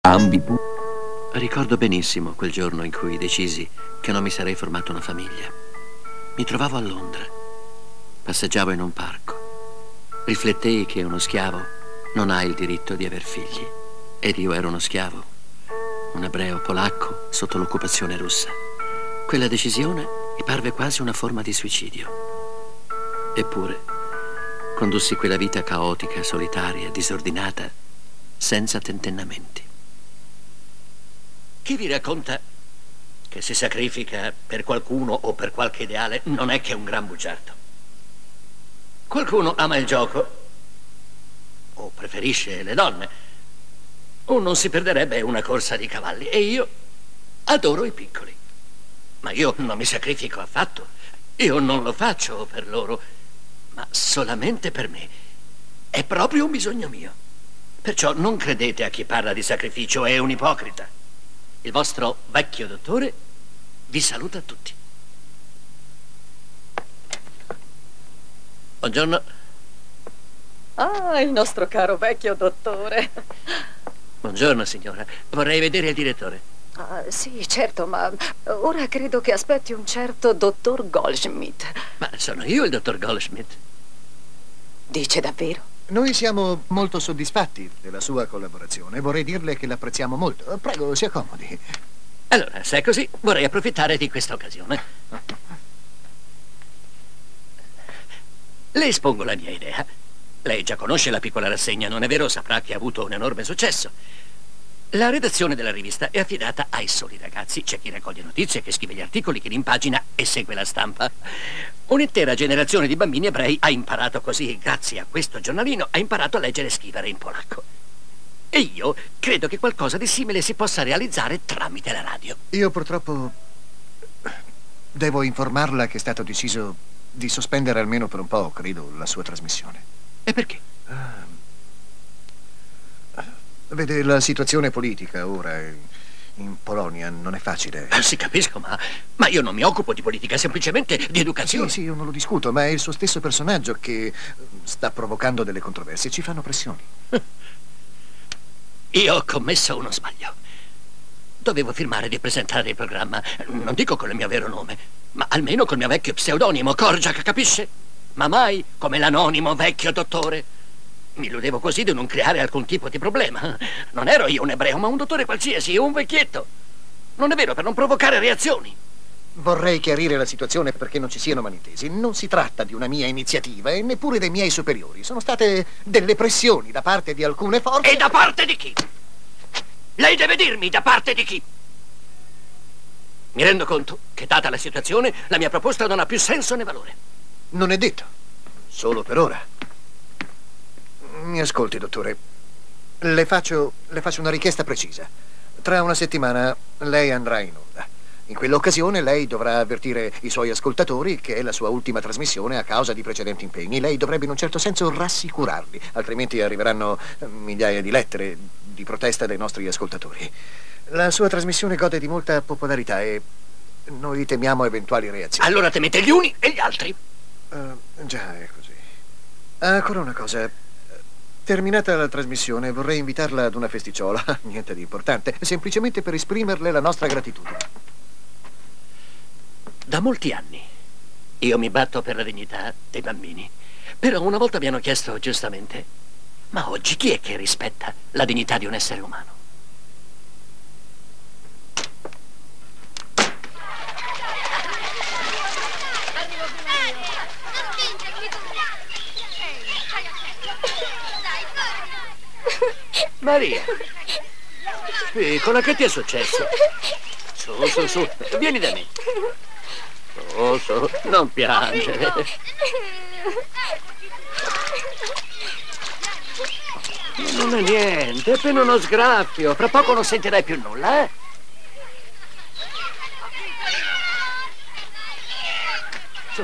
ambibu. Ricordo benissimo quel giorno in cui decisi che non mi sarei formato una famiglia. Mi trovavo a Londra. Passeggiavo in un parco. Riflettei che uno schiavo non ha il diritto di aver figli. Ed io ero uno schiavo, un ebreo polacco sotto l'occupazione russa. Quella decisione mi parve quasi una forma di suicidio. Eppure, condussi quella vita caotica, solitaria, disordinata, senza tentennamenti. Chi vi racconta che si sacrifica per qualcuno o per qualche ideale non è che un gran bugiardo. Qualcuno ama il gioco o preferisce le donne o non si perderebbe una corsa di cavalli, e io adoro i piccoli. Ma io non mi sacrifico affatto. Io non lo faccio per loro, ma solamente per me. È proprio un bisogno mio. Perciò non credete a chi parla di sacrificio, è un ipocrita. Il vostro vecchio dottore vi saluta a tutti. Buongiorno. Ah, il nostro caro vecchio dottore. Buongiorno, signora. Vorrei vedere il direttore. Ah, sì, certo, ma ora credo che aspetti un certo dottor Goldschmidt. Ma sono io il dottor Goldschmidt. Dice davvero? Noi siamo molto soddisfatti della sua collaborazione. Vorrei dirle che l'apprezziamo molto. Prego, si accomodi. Allora, se è così, vorrei approfittare di questa occasione. Le espongo la mia idea. Lei già conosce la piccola rassegna, non è vero? Saprà che ha avuto un enorme successo. La redazione della rivista è affidata ai soli ragazzi. C'è chi raccoglie notizie, che scrive gli articoli, chi li impagina e segue la stampa. Un'intera generazione di bambini ebrei ha imparato così, grazie a questo giornalino, ha imparato a leggere e scrivere in polacco. E io credo che qualcosa di simile si possa realizzare tramite la radio. Io purtroppo devo informarla che è stato deciso di sospendere almeno per un po', credo, la sua trasmissione. E perché? Vede, la situazione politica ora in Polonia non è facile. Sì, capisco, ma io non mi occupo di politica, semplicemente di educazione. Sì, io non lo discuto, ma è il suo stesso personaggio che sta provocando delle controversie. Ci fanno pressioni. Io ho commesso uno sbaglio. Dovevo firmare di presentare il programma, non dico con il mio vero nome, ma almeno col mio vecchio pseudonimo, Korczak, capisce? Ma mai come l'anonimo vecchio dottore. Mi illudevo così di non creare alcun tipo di problema. Non ero io un ebreo, ma un dottore qualsiasi, un vecchietto. Non è vero, per non provocare reazioni. Vorrei chiarire la situazione perché non ci siano malintesi. Non si tratta di una mia iniziativa e neppure dei miei superiori. Sono state delle pressioni da parte di alcune forze. E da parte di chi? Lei deve dirmi da parte di chi. Mi rendo conto che, data la situazione, la mia proposta non ha più senso né valore. Non è detto. Solo per ora. Mi ascolti, dottore. Le faccio una richiesta precisa. Tra una settimana lei andrà in onda. In quell'occasione lei dovrà avvertire i suoi ascoltatori che è la sua ultima trasmissione a causa di precedenti impegni. Lei dovrebbe in un certo senso rassicurarli, altrimenti arriveranno migliaia di lettere di protesta dai nostri ascoltatori. La sua trasmissione gode di molta popolarità e noi temiamo eventuali reazioni. Allora temete gli uni e gli altri. Già, è così. Ancora una cosa. Terminata la trasmissione, vorrei invitarla ad una festicciola, niente di importante, semplicemente per esprimerle la nostra gratitudine. Da molti anni io mi batto per la dignità dei bambini, però una volta mi hanno chiesto giustamente: ma oggi chi è che rispetta la dignità di un essere umano? Maria, piccola, che ti è successo? Su, vieni da me. Su, non piangere. Non è niente, è appena uno sgraffio. Fra poco non sentirai più nulla, eh? Su.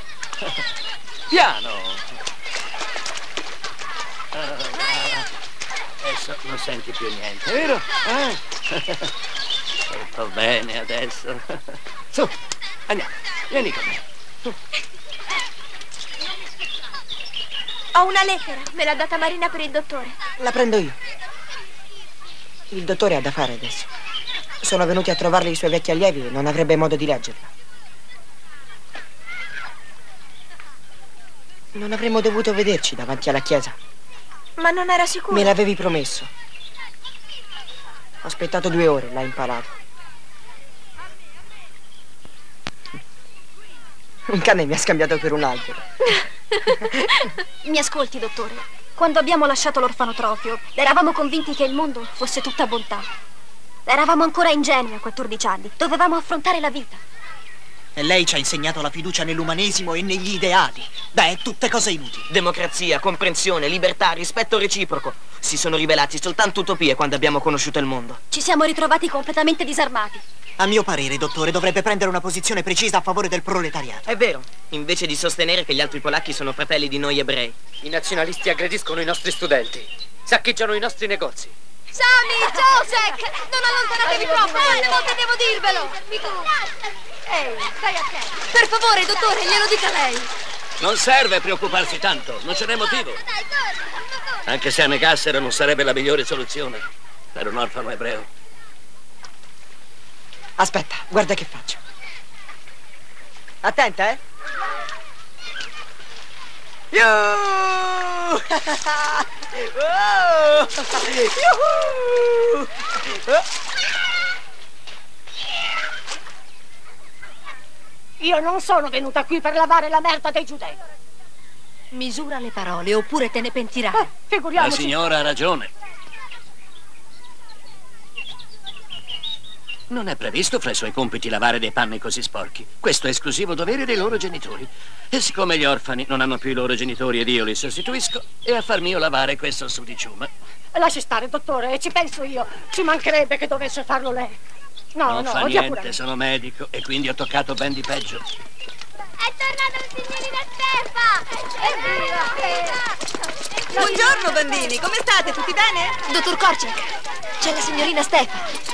Piano. Adesso non senti più niente, vero? Tutto bene adesso. Su, andiamo, vieni con me. Su. Ho una lettera, me l'ha data Marina per il dottore. La prendo io. Il dottore ha da fare adesso. Sono venuti a trovarle i suoi vecchi allievi e non avrebbe modo di leggerla. Non avremmo dovuto vederci davanti alla chiesa. Ma non era sicuro? Me l'avevi promesso. Ho aspettato 2 ore, l'ha impalato. Un cane mi ha scambiato per un albero. Mi ascolti, dottore. Quando abbiamo lasciato l'orfanotrofio, eravamo convinti che il mondo fosse tutta bontà. Eravamo ancora ingenui a 14 anni. Dovevamo affrontare la vita. E lei ci ha insegnato la fiducia nell'umanesimo e negli ideali. Beh, tutte cose inutili. Democrazia, comprensione, libertà, rispetto reciproco. Si sono rivelati soltanto utopie quando abbiamo conosciuto il mondo. Ci siamo ritrovati completamente disarmati. A mio parere, dottore, dovrebbe prendere una posizione precisa a favore del proletariato. È vero, invece di sostenere che gli altri polacchi sono fratelli di noi ebrei. I nazionalisti aggrediscono i nostri studenti, saccheggiano i nostri negozi. Sami, Josek! Non allontanatevi troppo, quante volte devo dirvelo? Ehi, stai attento. Per favore, dottore, glielo dica lei. Non serve preoccuparsi tanto, non ce n'è motivo. Anche se annegassero non sarebbe la migliore soluzione per un orfano ebreo. Aspetta, guarda che faccio. Attenta, eh? Yuhu! Oh! Yuhu! Io non sono venuta qui per lavare la merda dei giudei. Misura le parole, oppure te ne pentirai. Figuriamoci. La signora ha ragione. Non è previsto fra i suoi compiti lavare dei panni così sporchi. Questo è esclusivo dovere dei loro genitori. E siccome gli orfani non hanno più i loro genitori ed io li sostituisco, è a far mio lavare questo sudiciume. Lasci stare, dottore, ci penso io. Ci mancherebbe che dovesse farlo lei. No, Non fa niente, sono medico e quindi ho toccato ben di peggio. È tornato il signorina Stefa! Buongiorno bambini, come state? Tutti bene? Dottor Korczak, c'è la signorina Stefa.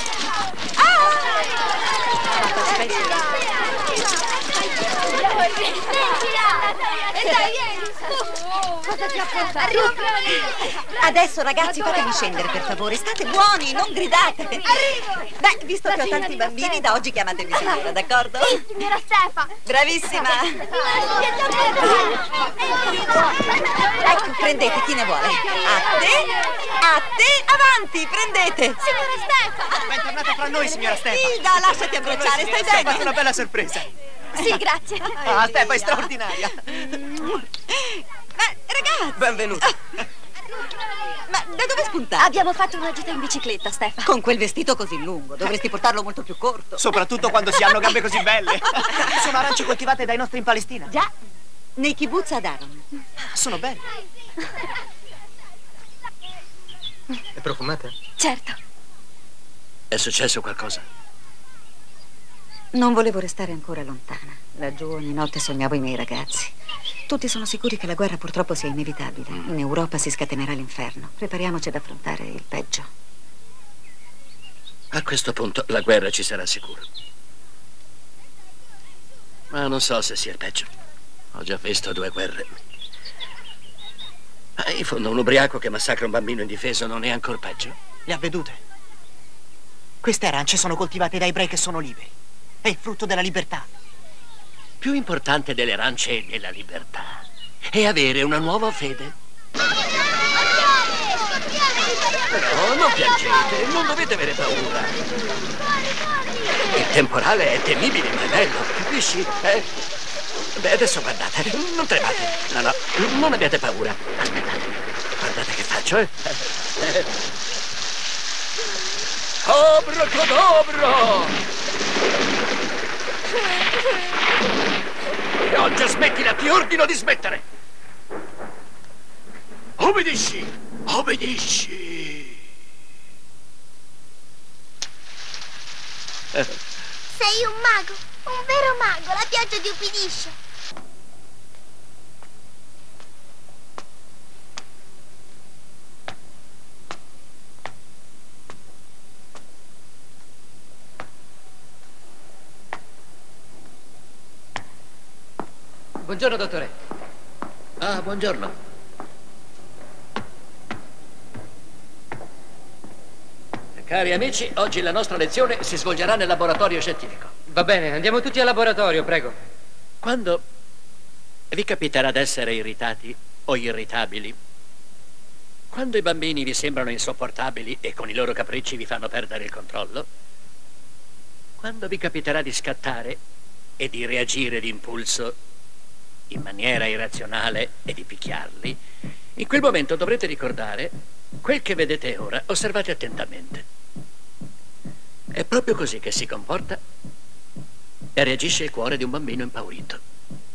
Adesso ragazzi fatevi scendere per favore, state buoni, non gridate. Beh, visto che ho tanti bambini, da oggi chiamatemi signora, d'accordo? Sì, signora Stefa. Bravissima. Ecco, prendete chi ne vuole. A te, avanti, prendete. Signora Stefa. Bentornata fra noi, signora Stefa. Ida, lasciati abbracciare, stai Ci ha fatto bene? una bella sorpresa. Sì, grazie. Ah, Stefa è straordinaria. Ma ragazzi, Benvenuti. ma da dove spuntate? Abbiamo fatto una gita in bicicletta, Stefa. Con quel vestito così lungo, dovresti portarlo molto più corto. Soprattutto quando si hanno gambe così belle. Sono arance coltivate dai nostri in Palestina. Già, nei kibbutz ad Aron. Sono belle. È profumata? Certo. È successo qualcosa? Non volevo restare ancora lontana. Laggiù ogni notte sognavo i miei ragazzi. Tutti sono sicuri che la guerra purtroppo sia inevitabile. In Europa si scatenerà l'inferno. Prepariamoci ad affrontare il peggio. A questo punto la guerra ci sarà sicuro. Ma non so se sia il peggio. Ho già visto 2 guerre. Ma in fondo un ubriaco che massacra un bambino indifeso non è ancora peggio? Le ha vedute? Queste arance sono coltivate da ebrei che sono liberi. È il frutto della libertà. Più importante delle arance e della libertà è avere una nuova fede. Però non piangete, non dovete avere paura. Il temporale è temibile, ma è bello, capisci? Beh, adesso guardate, non tremate. No, non abbiate paura. Aspettate, guardate che faccio, Abracadabra! Pioggia, smettila, ti ordino di smettere! Obbedisci! Obbedisci! Sei un mago, un vero mago, la pioggia ti ubbidisce. Buongiorno, dottore. Ah, buongiorno. Cari amici, oggi la nostra lezione si svolgerà nel laboratorio scientifico. Va bene, andiamo tutti al laboratorio, prego. Quando vi capiterà d'essere irritati o irritabili, quando i bambini vi sembrano insopportabili e con i loro capricci vi fanno perdere il controllo, quando vi capiterà di scattare e di reagire d'impulso in maniera irrazionale e di picchiarli, in quel momento dovrete ricordare quel che vedete ora. Osservate attentamente. È proprio così che si comporta e reagisce il cuore di un bambino impaurito.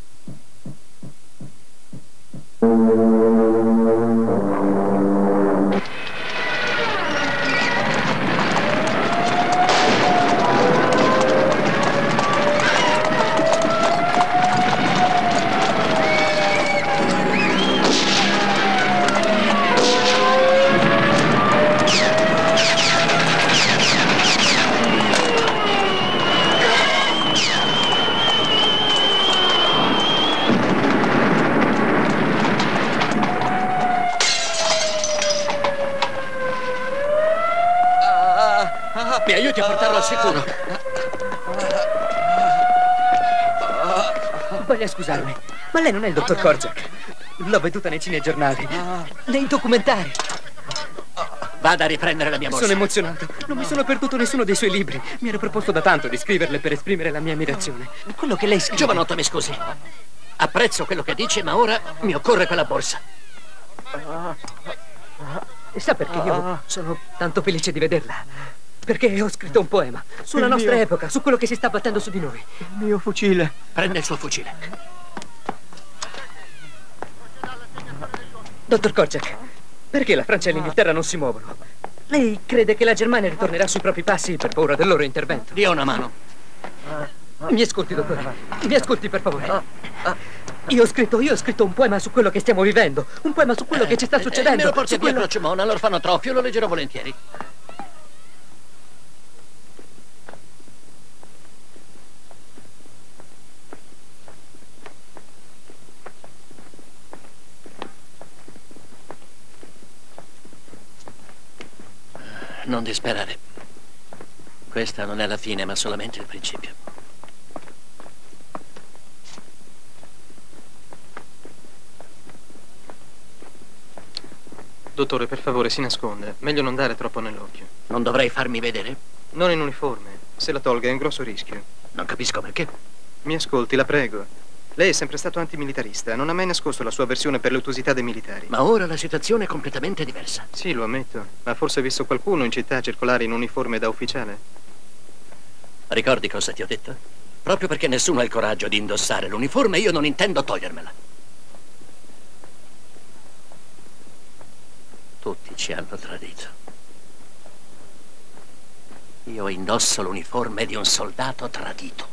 Mi aiuti a portarlo al sicuro. Voglio scusarmi, ma lei non è il dottor Korczak. L'ho veduta nei cinegiornali, nei documentari. Vada a riprendere la mia borsa. Sono emozionato. Non mi sono perduto nessuno dei suoi libri. Mi ero proposto da tanto di scriverle per esprimere la mia ammirazione. Quello che lei scrive... Giovanotto, mi scusi. Apprezzo quello che dice, ma ora mi occorre quella borsa. Sa perché io sono tanto felice di vederla? Perché ho scritto un poema sulla nostra epoca, su quello che si sta battendo su di noi. Il mio fucile. Prende il suo fucile. Dottor Korczak, perché la Francia e l'Inghilterra non si muovono? Lei crede che la Germania ritornerà sui propri passi per paura del loro intervento? Dia una mano. Mi ascolti, dottore. Mi ascolti, per favore. Io ho scritto un poema su quello che stiamo vivendo. Un poema su quello che ci sta succedendo. Me lo porti via Crocimone all'orfanotrofio, lo leggerò volentieri. Non disperare. Questa non è la fine, ma solamente il principio. Dottore, per favore, si nasconda. Meglio non dare troppo nell'occhio. Non dovrei farmi vedere? Non in uniforme. Se la tolga è un grosso rischio. Non capisco perché. Mi ascolti, la prego. Lei è sempre stato antimilitarista. Non ha mai nascosto la sua avversione per le ottusità dei militari. Ma ora la situazione è completamente diversa. Sì, lo ammetto. Ma forse ha visto qualcuno in città circolare in uniforme da ufficiale? Ricordi cosa ti ho detto? Proprio perché nessuno ha il coraggio di indossare l'uniforme, io non intendo togliermela. Tutti ci hanno tradito. Io indosso l'uniforme di un soldato tradito.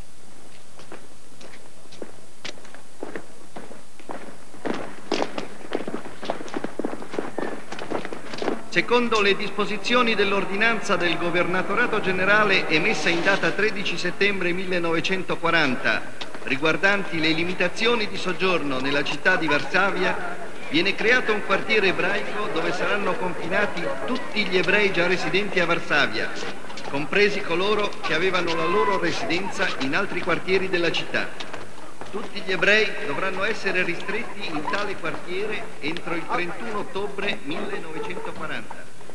Secondo le disposizioni dell'ordinanza del Governatorato Generale emessa in data 13 settembre 1940, riguardanti le limitazioni di soggiorno nella città di Varsavia, viene creato un quartiere ebraico dove saranno confinati tutti gli ebrei già residenti a Varsavia, compresi coloro che avevano la loro residenza in altri quartieri della città. Tutti gli ebrei dovranno essere ristretti in tale quartiere entro il 31 ottobre 1940.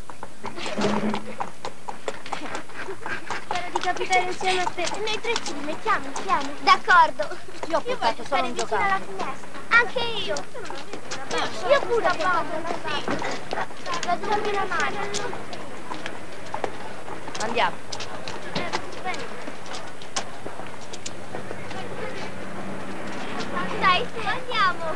Spero di capitare insieme a te. Noi tre ci rimettiamo insieme. D'accordo. Io ho portato solo un giocare alla finestra. Anche io. Io pure ho portato. Vado a la mano. Andiamo. Dai, su, andiamo.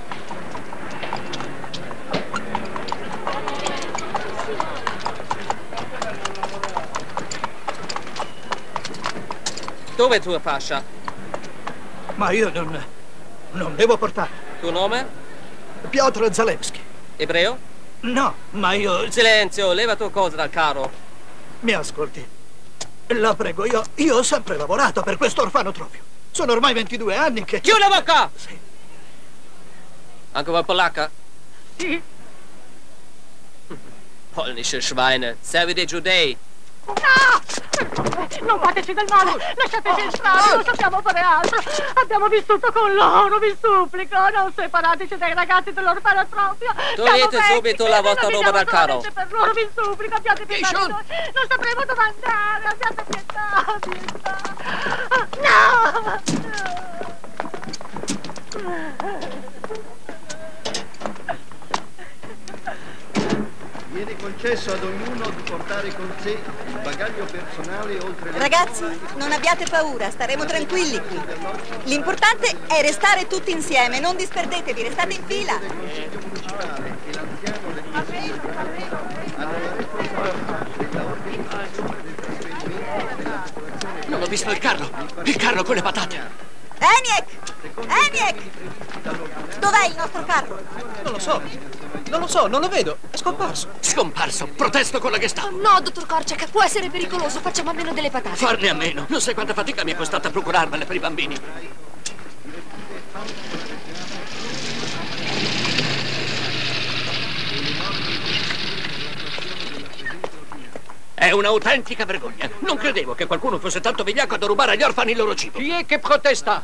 Dov'è tua fascia? Ma io non devo portare. Tuo nome? Piotr Zalewski. Ebreo? No, ma io... Silenzio, leva tua cosa dal carro. Mi ascolti. La prego, io ho sempre lavorato per questo orfanotrofio. Sono ormai 22 anni che... Chiudi la bocca! Sì. Anche voi polacca? Sì. Polnische Schweine, servi dei giudei. No! Non fateci del male! Lasciateci entrare, non sappiamo fare altro! Abbiamo vissuto con loro, vi supplico! Non separateci dai ragazzi dell'orfanotrofio! Togliete subito la vostra roba dal carro! Per loro vi supplico, abbiate pietà di noi! Non sapremo dove andare, abbiate pietà, Viene concesso ad ognuno di portare con sé il bagaglio personale oltre le... Ragazzi, non abbiate paura, staremo tranquilli qui. L'importante è restare tutti insieme, non disperdetevi, restate in fila. Non ho visto il carro con le patate. ENIAC! Dov'è il nostro carro? Non lo so, non lo vedo. È scomparso. Scomparso? Protesto con la Gestapo. No, dottor Korczak, può essere pericoloso. Facciamo a meno delle patate. Farne a meno. Non sai quanta fatica mi è costata procurarmele per i bambini. È un'autentica vergogna. Non credevo che qualcuno fosse tanto vigliacco da rubare agli orfani il loro cibo. Chi è che protesta?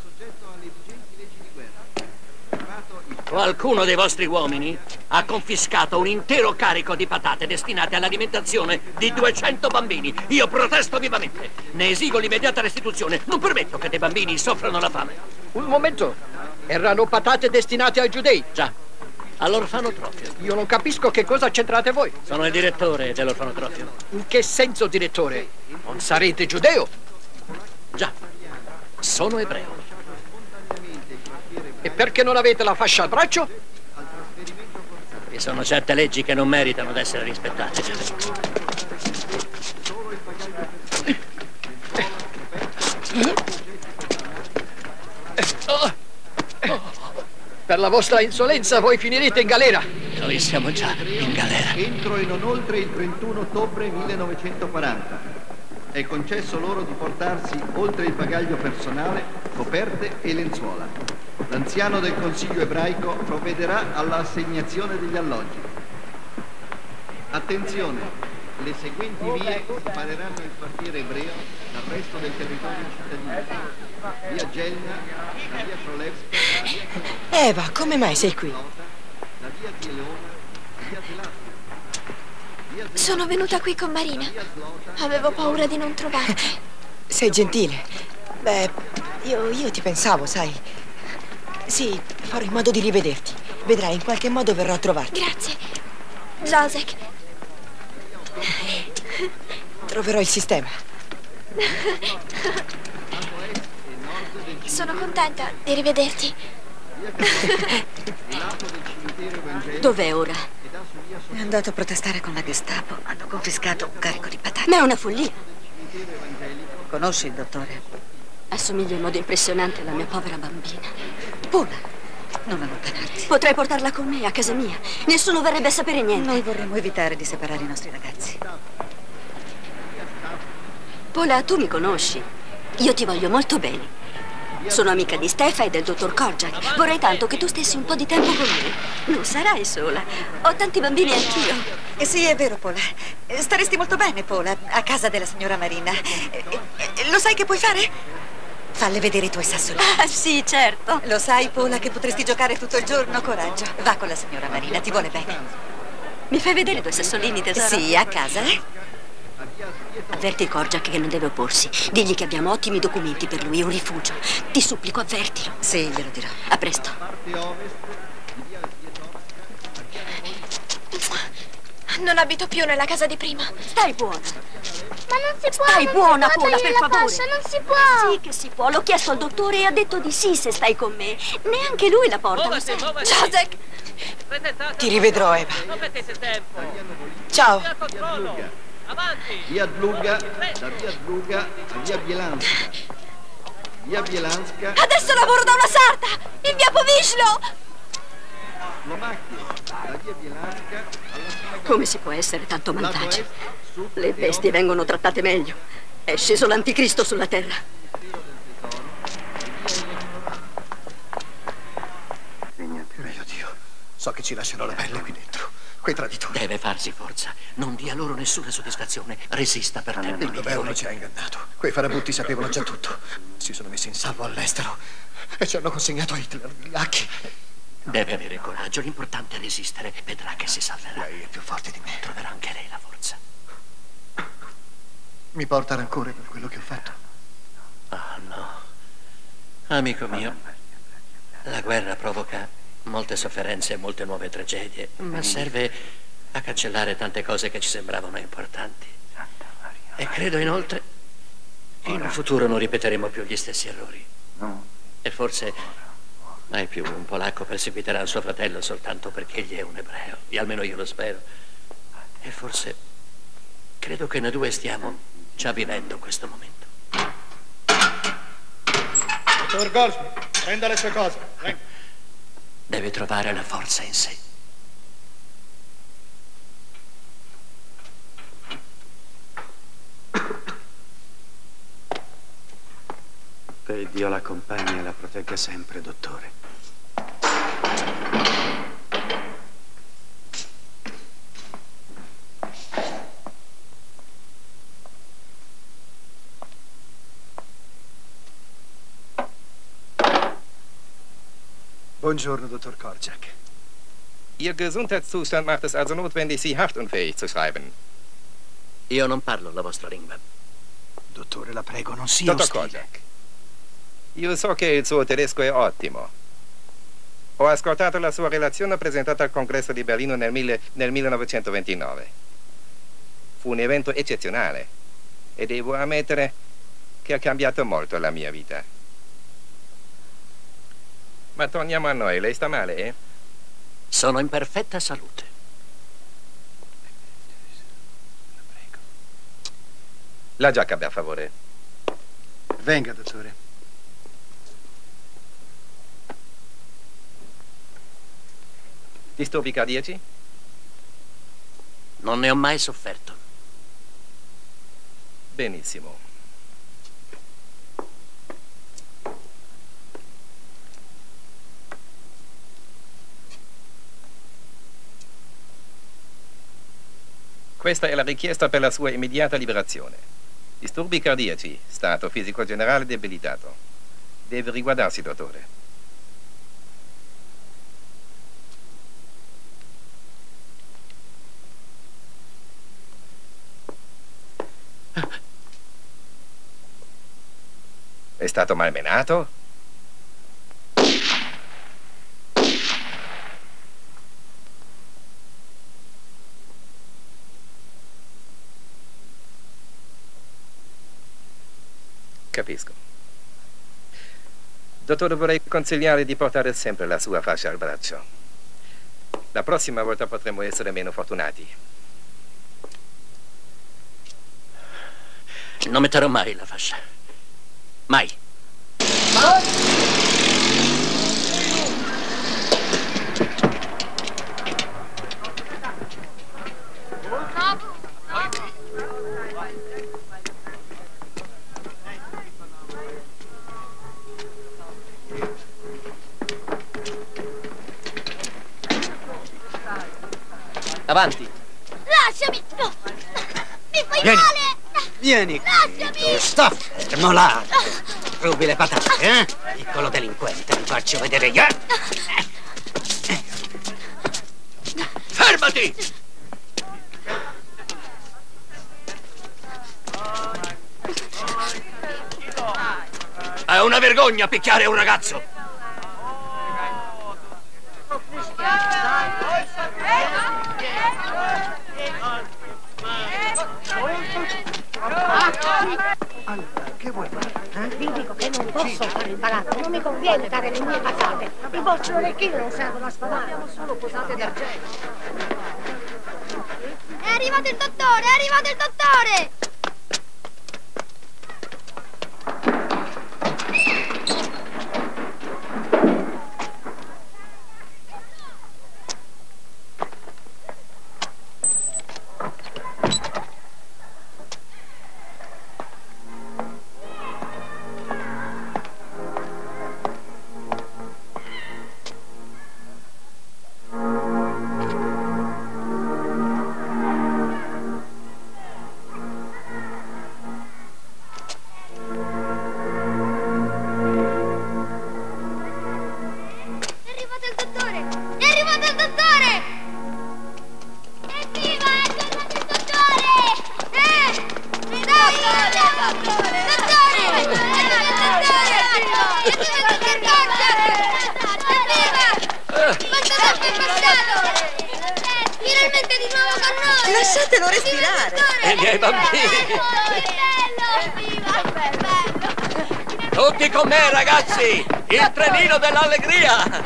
Qualcuno dei vostri uomini ha confiscato un intero carico di patate destinate all'alimentazione di 200 bambini. Io protesto vivamente. Ne esigo l'immediata restituzione. Non permetto che dei bambini soffrano la fame. Un momento. Erano patate destinate ai giudei. Già. All'orfanotrofio. Io non capisco che cosa c'entrate voi. Sono il direttore dell'orfanotrofio. In che senso, direttore? Non sarete giudeo? Già. Sono ebreo. E perché non avete la fascia al braccio? Vi sono certe leggi che non meritano di essere rispettate. Per la vostra insolenza voi finirete in galera. Noi siamo già in galera. Entro e non oltre il 31 ottobre 1940. È concesso loro di portarsi, oltre il bagaglio personale, coperte e lenzuola. L'anziano del Consiglio ebraico provvederà all'assegnazione degli alloggi. Attenzione, le seguenti vie separeranno il quartiere ebreo dal resto del territorio cittadino. Via Gelna, la via Krolewska, Eva, come mai sei qui? la via Zielona, via Zelastia. Sono venuta qui con Marina. Avevo paura di non trovarti. Sei gentile. Beh, io ti pensavo, sai. Sì, farò in modo di rivederti. Vedrai, in qualche modo verrò a trovarti. Grazie. Jacek. Troverò il sistema. Sono contenta di rivederti. Dov'è ora? È andato a protestare con la Gestapo. Hanno confiscato un carico di patate. Ma è una follia. Conosci il dottore? Assomiglia in modo impressionante alla mia povera bambina. Paula, non allontanarti. Potrei portarla con me a casa mia. Nessuno verrebbe a sapere niente. Noi vorremmo evitare di separare i nostri ragazzi. Paula, tu mi conosci. Io ti voglio molto bene. Sono amica di Stefa e del dottor Korczak. Vorrei tanto che tu stessi un po' di tempo con lui. Non sarai sola. Ho tanti bambini anch'io. Sì, è vero, Paula. Staresti molto bene, Paula, a casa della signora Marina. Lo sai che puoi fare? Falle vedere i tuoi sassolini. Ah, sì, certo. Lo sai, Paula, che potresti giocare tutto il giorno? Coraggio. Va con la signora Marina, ti vuole bene. Mi fai vedere i tuoi sassolini, tesoro? Sì, a casa, eh? Avverti Korczak che non deve opporsi. Digli che abbiamo ottimi documenti per lui e un rifugio. Ti supplico, avvertilo. Sì, glielo dirò. A presto. Non abito più nella casa di prima. Stai buona. Ma non si può. Stai buona, Paula, per favore. Non si può. Sì che si può. L'ho chiesto al dottore e ha detto di sì se stai con me. Neanche lui la porta. Jacek. Ti rivedrò, Eva. Non mettete tempo. Ciao. Avanti. Via Dluga, da via Dluga a via Bielanska. Via Bielanska. Adesso lavoro da una sarta. In via Povislo. Slovacchia, da via Bielanska alla Come si può essere tanto malvagi? Le bestie vengono trattate meglio. È sceso l'anticristo sulla terra. Mio Dio, so che ci lascerò la pelle qui dentro. quei traditori. Deve farsi forza. Non dia loro nessuna soddisfazione. Resista per tempo. Il governo ci ha ingannato. Quei farabutti sapevano già tutto. Si sono messi in salvo all'estero e ci hanno consegnato a Hitler, vigliacchi. Deve avere coraggio. L'importante è resistere. Vedrà che si salverà. Lei è più forte di me. Troverà anche lei la forza. Mi porta rancore per quello che ho fatto? Ah, no. Amico mio, la guerra provoca molte sofferenze e molte nuove tragedie, ma serve a cancellare tante cose che ci sembravano importanti. E credo inoltre che in un futuro non ripeteremo più gli stessi errori. E forse mai più un polacco perseguiterà un suo fratello soltanto perché egli è un ebreo. E almeno io lo spero. E forse credo che noi due stiamo già vivendo questo momento. Dottor Goldschmidt, prenda le sue cose. Venga. Deve trovare la forza in sé. Che Dio l'accompagni e la protegga sempre, dottore. Buongiorno, dottor Korczak. Ihr Gesundheitszustand macht es also notwendig, Sie haftunfähig zu schreiben. Io non parlo la vostra lingua. Dottore, la prego, non sia Dottor Korczak, io so che il suo tedesco è ottimo. Ho ascoltato la sua relazione presentata al congresso di Berlino nel 1929. Fu un evento eccezionale e devo ammettere che ha cambiato molto la mia vita. Ma torniamo a noi. Lei sta male, eh? Sono in perfetta salute. La giacca, per favore. Venga, dottore. Disturbi cardiaci? Non ne ho mai sofferto. Benissimo. Questa è la richiesta per la sua immediata liberazione. Disturbi cardiaci, stato fisico generale debilitato. Deve riguardarsi, dottore. È stato malmenato? Capisco. Dottore, vorrei consigliare di portare sempre la sua fascia al braccio. La prossima volta potremo essere meno fortunati. Non metterò mai la fascia. Mai. Avanti. Lasciami! No. Mi fai Vieni. male! Vieni. Lasciami! Sta fermo là. Rubi le patate, eh? Piccolo delinquente, ti faccio vedere io. Fermati! È una vergogna picchiare un ragazzo! Che vuoi fare? Vi dico che non posso fare il baratto, non mi conviene dare le mie patate. I vostri orecchini non servono a spadare. Abbiamo solo posate d'argento. È arrivato il dottore! È arrivato il dottore! Finalmente di nuovo con noi! Lasciatelo respirare! I miei bambini! Tutti con me, ragazzi! Il trenino dell'allegria!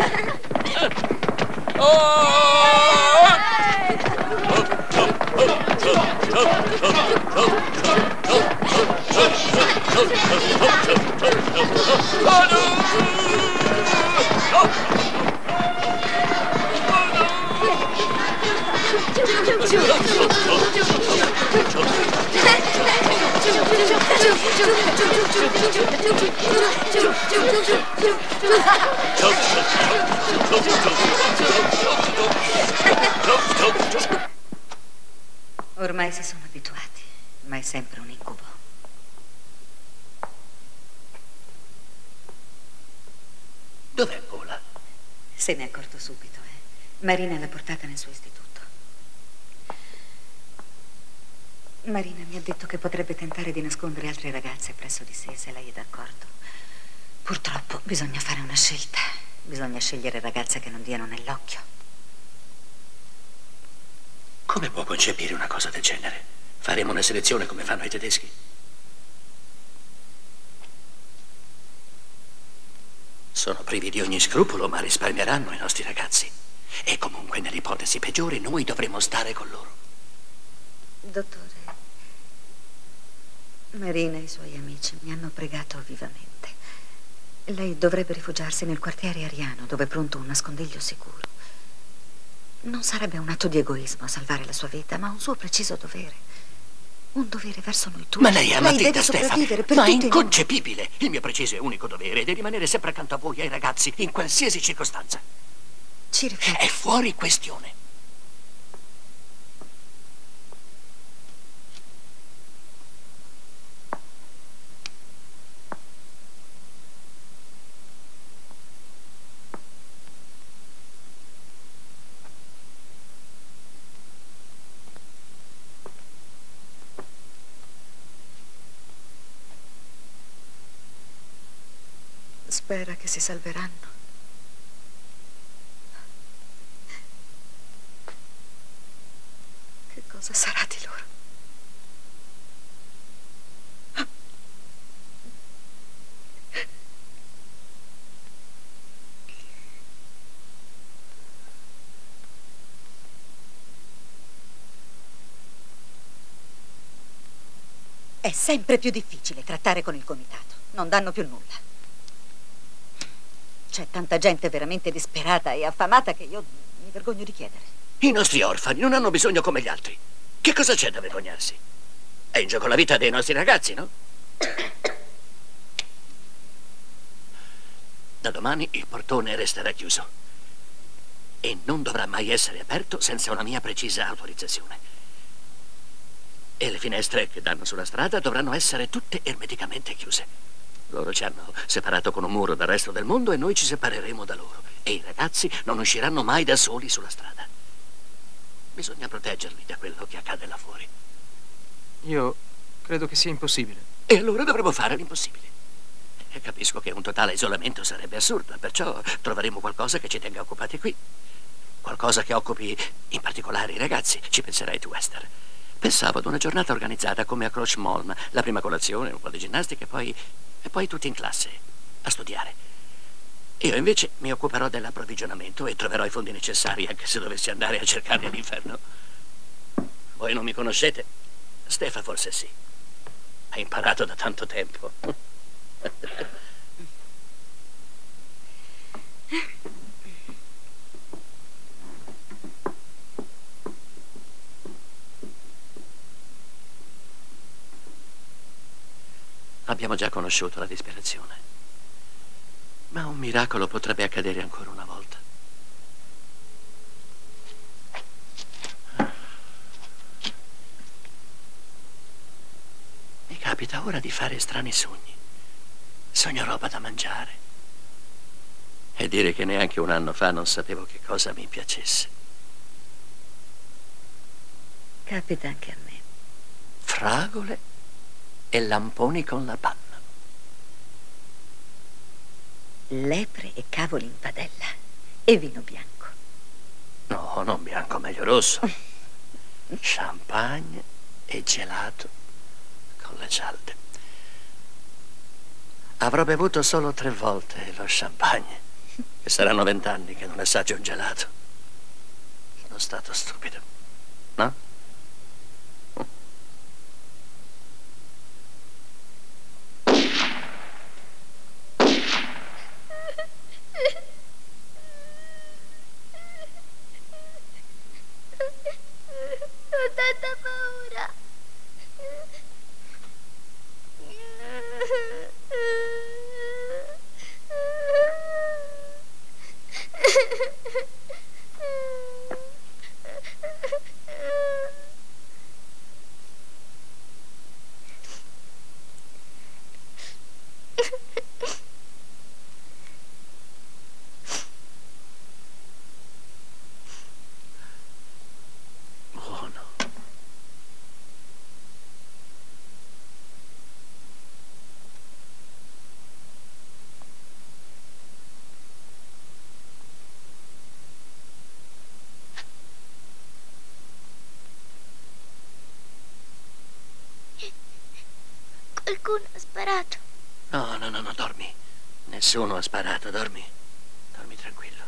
Ormai si sono abituati, ma è sempre un incubo. Dov'è Paula? Se ne è accorto subito, Marina l'ha portata nel suo istituto. Marina mi ha detto che potrebbe tentare di nascondere altre ragazze presso di sé, se lei è d'accordo. Purtroppo bisogna fare una scelta. Bisogna scegliere ragazze che non diano nell'occhio. Come può concepire una cosa del genere? Faremo una selezione come fanno i tedeschi? Sono privi di ogni scrupolo, ma risparmieranno i nostri ragazzi. E comunque, nell'ipotesi peggiore, noi dovremo stare con loro. Dottore, Marina e i suoi amici mi hanno pregato vivamente. Lei dovrebbe rifugiarsi nel quartiere ariano, dove è pronto un nascondiglio sicuro. Non sarebbe un atto di egoismo salvare la sua vita, ma un suo preciso dovere. Un dovere verso noi tutti. Ma lei è Matilda, deve sopravvivere per Ma è tutti inconcepibile! Il mio preciso e unico dovere è di rimanere sempre accanto a voi e ai ragazzi, in qualsiasi circostanza. Ci rifletti. È fuori questione. Spera che si salveranno. Che cosa sarà di loro? È sempre più difficile trattare con il comitato. Non danno più nulla. C'è tanta gente veramente disperata e affamata che io mi vergogno di chiedere. I nostri orfani non hanno bisogno come gli altri. Che cosa c'è da vergognarsi? È in gioco la vita dei nostri ragazzi, no? Da domani il portone resterà chiuso. E non dovrà mai essere aperto senza una mia precisa autorizzazione. E le finestre che danno sulla strada dovranno essere tutte ermeticamente chiuse. Loro ci hanno separato con un muro dal resto del mondo e noi ci separeremo da loro. E i ragazzi non usciranno mai da soli sulla strada. Bisogna proteggerli da quello che accade là fuori. Io credo che sia impossibile. E allora dovremo fare l'impossibile. E capisco che un totale isolamento sarebbe assurdo, perciò troveremo qualcosa che ci tenga occupati qui. Qualcosa che occupi in particolare i ragazzi. Ci penserai tu, Esther. Pensavo ad una giornata organizzata come a Croce Molm. La prima colazione, un po' di ginnastica e poi tutti in classe a studiare. Io invece mi occuperò dell'approvvigionamento e troverò i fondi necessari, anche se dovessi andare a cercarli all'inferno. Voi non mi conoscete? Stefa forse sì. Ha imparato da tanto tempo. Abbiamo già conosciuto la disperazione, ma un miracolo potrebbe accadere ancora una volta. Mi capita ora di fare strani sogni. Sogno roba da mangiare. E dire che neanche un anno fa non sapevo che cosa mi piacesse. Capita anche a me. Fragole e lamponi con la panna. Lepre e cavoli in padella e vino bianco. No, non bianco, meglio rosso. Champagne e gelato con le cialde. Avrò bevuto solo 3 volte lo champagne. E saranno 20 anni che non assaggio un gelato. Sono stato stupido, no? Ho tanta paura. Qualcuno ha sparato. No, dormi. Nessuno ha sparato, dormi. Dormi tranquillo.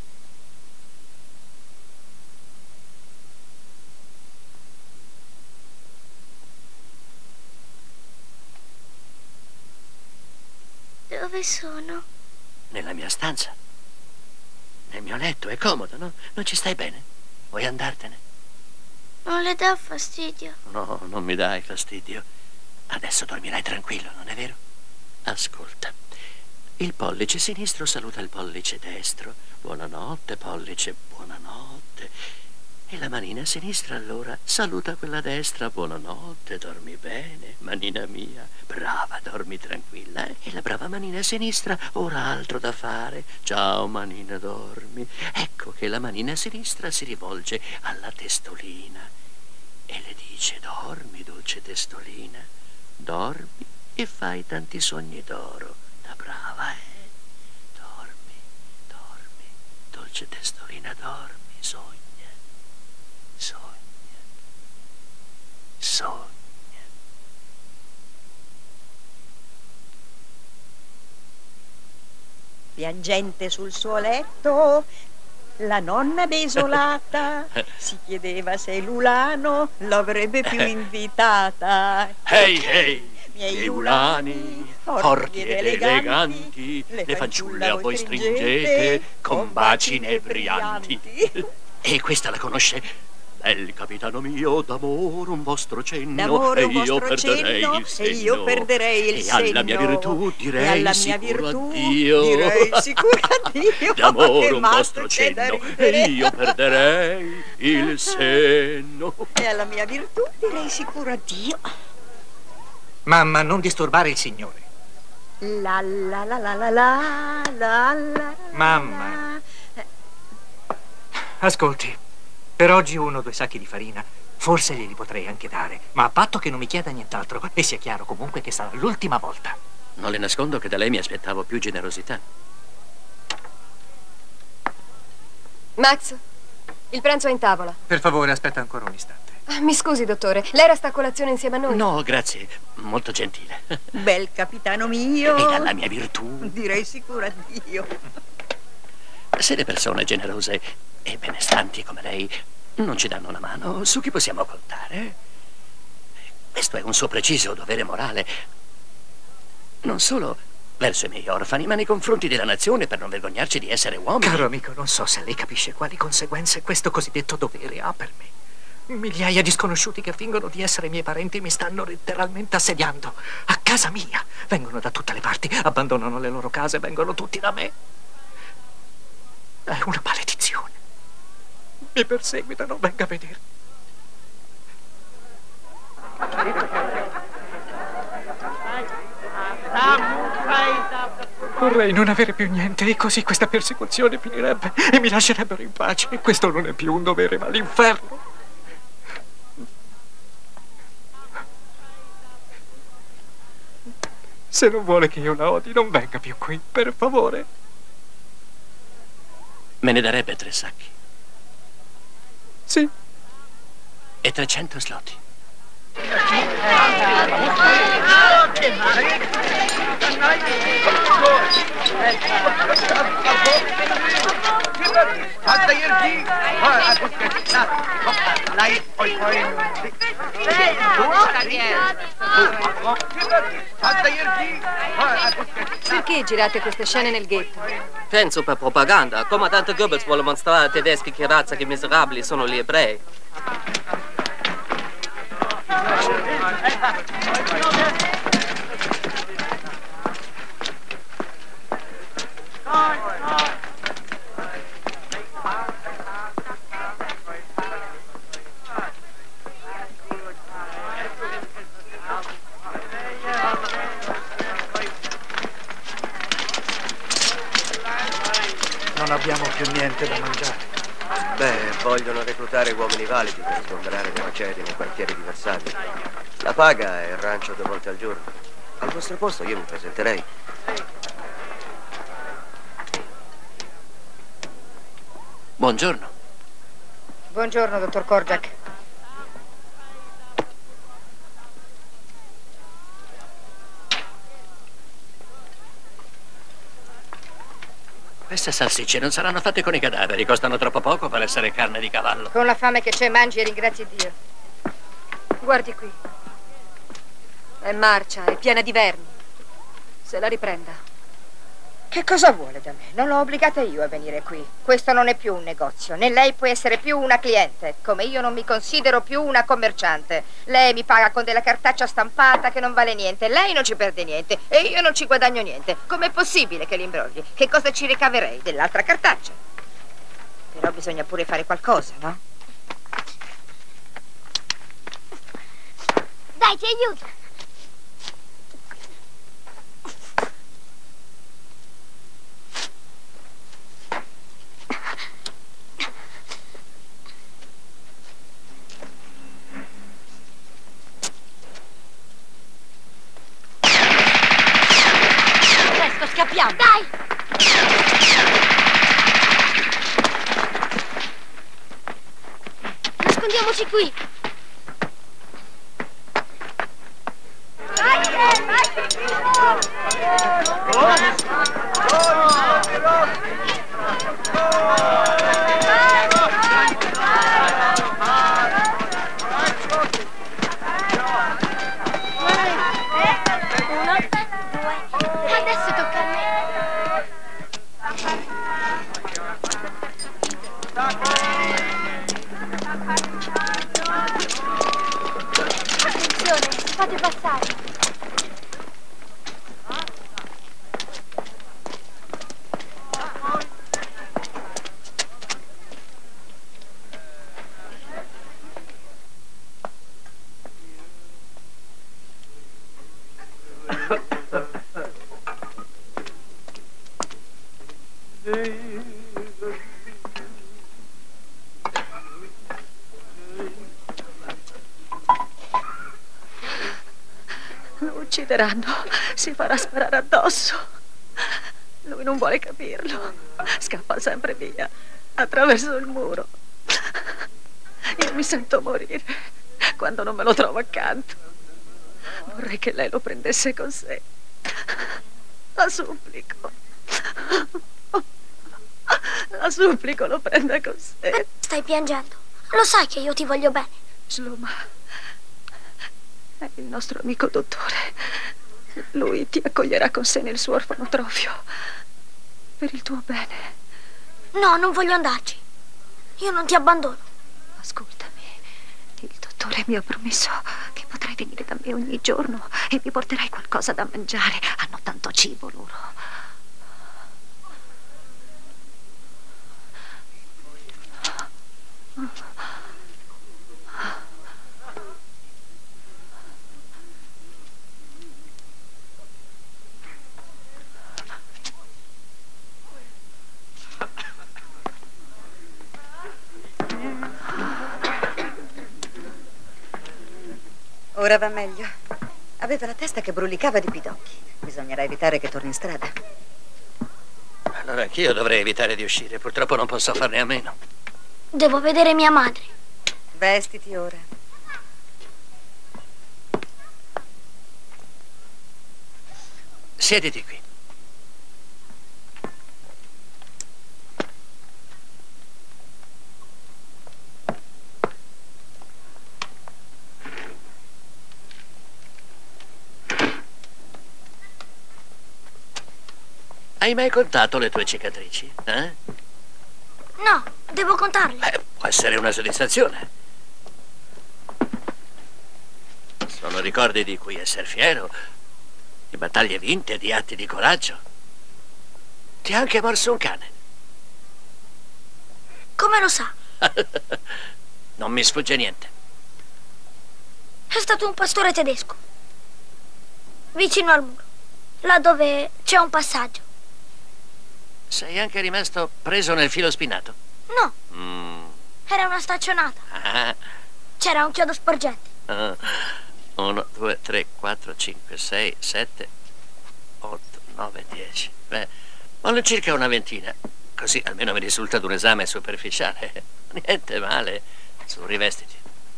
Dove sono? Nella mia stanza. Nel mio letto, è comodo, no? Non ci stai bene? Vuoi andartene? Non le dà fastidio. No, non mi dai fastidio. Adesso dormirai tranquillo, non è vero? Ascolta. Il pollice sinistro saluta il pollice destro. Buonanotte, pollice, buonanotte. E la manina sinistra allora saluta quella destra. Buonanotte, dormi bene, manina mia. Brava, dormi tranquilla. E la brava manina sinistra ora ha altro da fare. Ciao manina, dormi. Ecco che la manina sinistra si rivolge alla testolina e le dice: dormi, dolce testolina. Dormi e fai tanti sogni d'oro. Da brava, Dormi, dormi, dolce testolina, dormi, sogna, sogna, sogna. Piangente sul suo letto, la nonna desolata si chiedeva se l'ulano l'avrebbe più invitata. Ehi, miei ulani, forti ed eleganti, le fanciulle a voi stringete con baci inebrianti. E questa la conosce? Bel capitano mio, d'amore un vostro cenno, e io perderei il senno. E io perderei il senno. E alla mia virtù direi sicuro addio. Direi sicuro addio. D'amore un vostro cenno, e io perderei il senno. E alla mia virtù direi sicuro addio. Mamma, non disturbare il signore. La la la la la la la la. Mamma. Ascolti, per oggi 1 o 2 sacchi di farina, forse glieli potrei anche dare, ma a patto che non mi chieda nient'altro e sia chiaro comunque che sarà l'ultima volta. Non le nascondo che da lei mi aspettavo più generosità. Max, il pranzo è in tavola. Per favore, aspetta ancora un istante. Mi scusi, dottore, lei resta a colazione insieme a noi? No, grazie, molto gentile. Bel capitano mio. E dalla mia virtù direi sicuro addio. Se le persone generose e benestanti come lei non ci danno una mano, su chi possiamo contare? Questo è un suo preciso dovere morale, non solo verso i miei orfani, ma nei confronti della nazione, per non vergognarci di essere uomini. Caro amico, non so se lei capisce quali conseguenze questo cosiddetto dovere ha per me. Migliaia di sconosciuti che fingono di essere miei parenti mi stanno letteralmente assediando a casa mia. Vengono da tutte le parti, abbandonano le loro case, vengono tutti da me. È una maledizione. Mi perseguitano, venga a vedere. Vorrei non avere più niente e così questa persecuzione finirebbe e mi lascerebbero in pace. E questo non è più un dovere, ma l'inferno. Se non vuole che io la odi, non venga più qui, per favore. Me ne darebbe 3 sacchi. Sì. E 300 zloty. Perché girate queste scene nel ghetto? Penso per propaganda. Comandante Goebbels vuole mostrare ai tedeschi che razza che miserabili sono gli ebrei. Non abbiamo più niente da mangiare. Beh, vogliono reclutare uomini validi per sgomberare le macerie nei quartieri di Varsavia. La paga è il rancio 2 volte al giorno. Al vostro posto io mi presenterei. Buongiorno. Buongiorno, dottor Korczak. Queste salsicce non saranno fatte con i cadaveri, costano troppo poco per essere carne di cavallo. Con la fame che c'è, mangi e ringrazi Dio. Guardi qui. È marcia, è piena di vermi. Se la riprenda. Che cosa vuole da me? Non l'ho obbligata io a venire qui. Questo non è più un negozio, né lei può essere più una cliente, come io non mi considero più una commerciante. Lei mi paga con della cartaccia stampata che non vale niente, lei non ci perde niente e io non ci guadagno niente. Com'è possibile che l'imbrogli? Che cosa ci ricaverei? Dell'altra cartaccia. Però bisogna pure fare qualcosa, no? Dai, ti aiuto. Scappiamo! Dai! Nascondiamoci qui! Adesso tocca a me. Attenzione, fate passare. Lo uccideranno, si farà sparare addosso. Lui non vuole capirlo. Scappa sempre via, attraverso il muro. Io mi sento morire quando non me lo trovo accanto. Vorrei che lei lo prendesse con sé. La supplico. La supplico, lo prenda con sé. Stai piangendo. Lo sai che io ti voglio bene. Sloma è il nostro amico dottore. Lui ti accoglierà con sé nel suo orfanotrofio. Per il tuo bene. No, non voglio andarci. Io non ti abbandono. Ascoltami. Il dottore mi ha promesso che potrai venire da me ogni giorno e mi porterai qualcosa da mangiare. Hanno tanto cibo loro. Ora va meglio. Aveva la testa che brulicava di pidocchi. Bisognerà evitare che torni in strada. Allora anch'io dovrei evitare di uscire. Purtroppo non posso farne a meno. Devo vedere mia madre. Vestiti ora. Siediti qui. Hai mai contato le tue cicatrici? No, devo contarle. Può essere una soddisfazione. Sono ricordi di cui essere fiero, di battaglie vinte, di atti di coraggio. Ti ha anche morso un cane. Come lo sa? Non mi sfugge niente. È stato un pastore tedesco. Vicino al muro, là dove c'è un passaggio. Sei anche rimasto preso nel filo spinato? No. Era una staccionata. C'era un chiodo sporgente. 1, 2, 3, 4, 5, 6, 7, 8, 9, 10. Beh, all'incirca una ventina. Così almeno mi risulta d'un esame superficiale. Niente male. Su, rivestiti.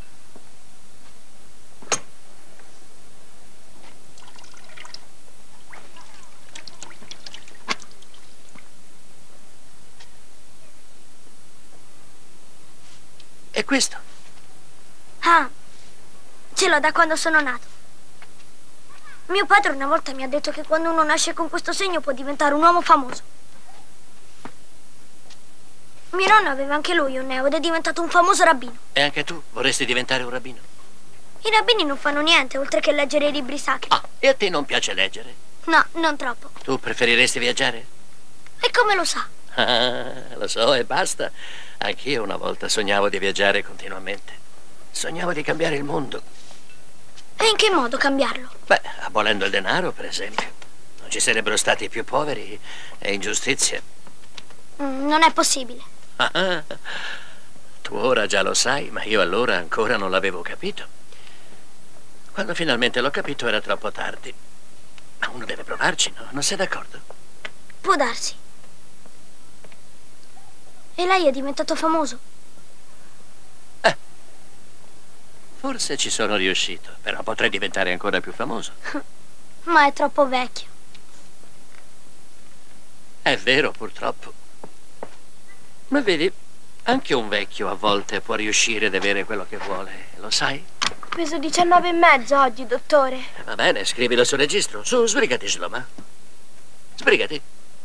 E questo? Ah, ce l'ho da quando sono nato. Mio padre una volta mi ha detto che quando uno nasce con questo segno può diventare un uomo famoso. Mio nonno aveva anche lui un neo ed è diventato un famoso rabbino. E anche tu vorresti diventare un rabbino? I rabbini non fanno niente oltre che leggere i libri sacri. E a te non piace leggere? No, non troppo. Tu preferiresti viaggiare? E come lo sa? Lo so e basta. Anch'io una volta sognavo di viaggiare continuamente. Sognavo di cambiare il mondo. E in che modo cambiarlo? Beh, abolendo il denaro, per esempio. Non ci sarebbero stati più poveri e ingiustizie. Non è possibile. Tu ora già lo sai, ma io allora ancora non l'avevo capito. Quando finalmente l'ho capito era troppo tardi. Ma uno deve provarci, no? Non sei d'accordo? Può darsi. E lei è diventato famoso? Forse ci sono riuscito, però potrei diventare ancora più famoso. Ma è troppo vecchio. È vero, purtroppo. Ma vedi, anche un vecchio a volte può riuscire ad avere quello che vuole, lo sai? Peso 19,5 oggi, dottore. Va bene, scrivilo sul registro. Su, sbrigati, Sloma. Sbrigati.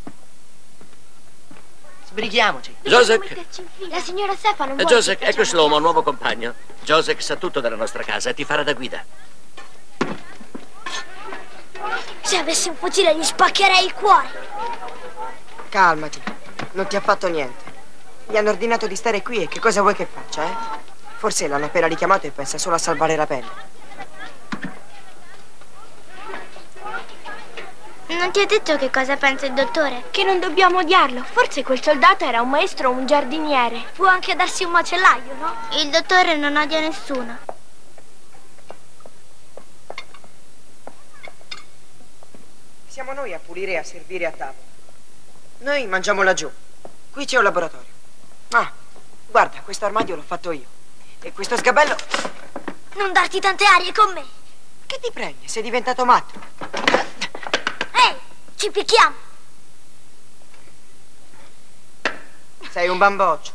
Sbrighiamoci. Josek. La signora Stefano vuole... Josek, ecco Shlomo, nuovo compagno. Josek sa tutto della nostra casa e ti farà da guida. Se avessi un fucile gli spaccherei il cuore. Calmati, non ti ha fatto niente. Gli hanno ordinato di stare qui e che cosa vuoi che faccia, eh? Forse l'hanno appena richiamato e pensa solo a salvare la pelle. Non ti ho detto che cosa pensa il dottore? Che non dobbiamo odiarlo. Forse quel soldato era un maestro o un giardiniere. Può anche darsi un macellaio, no? Il dottore non odia nessuno. Siamo noi a pulire e a servire a tavola. Noi mangiamo laggiù. Qui c'è un laboratorio. Ah, guarda, questo armadio l'ho fatto io. E questo sgabello... Non darti tante arie con me. Che ti prendi? Sei diventato matto. Ehi, ci picchiamo. Sei un bamboccio.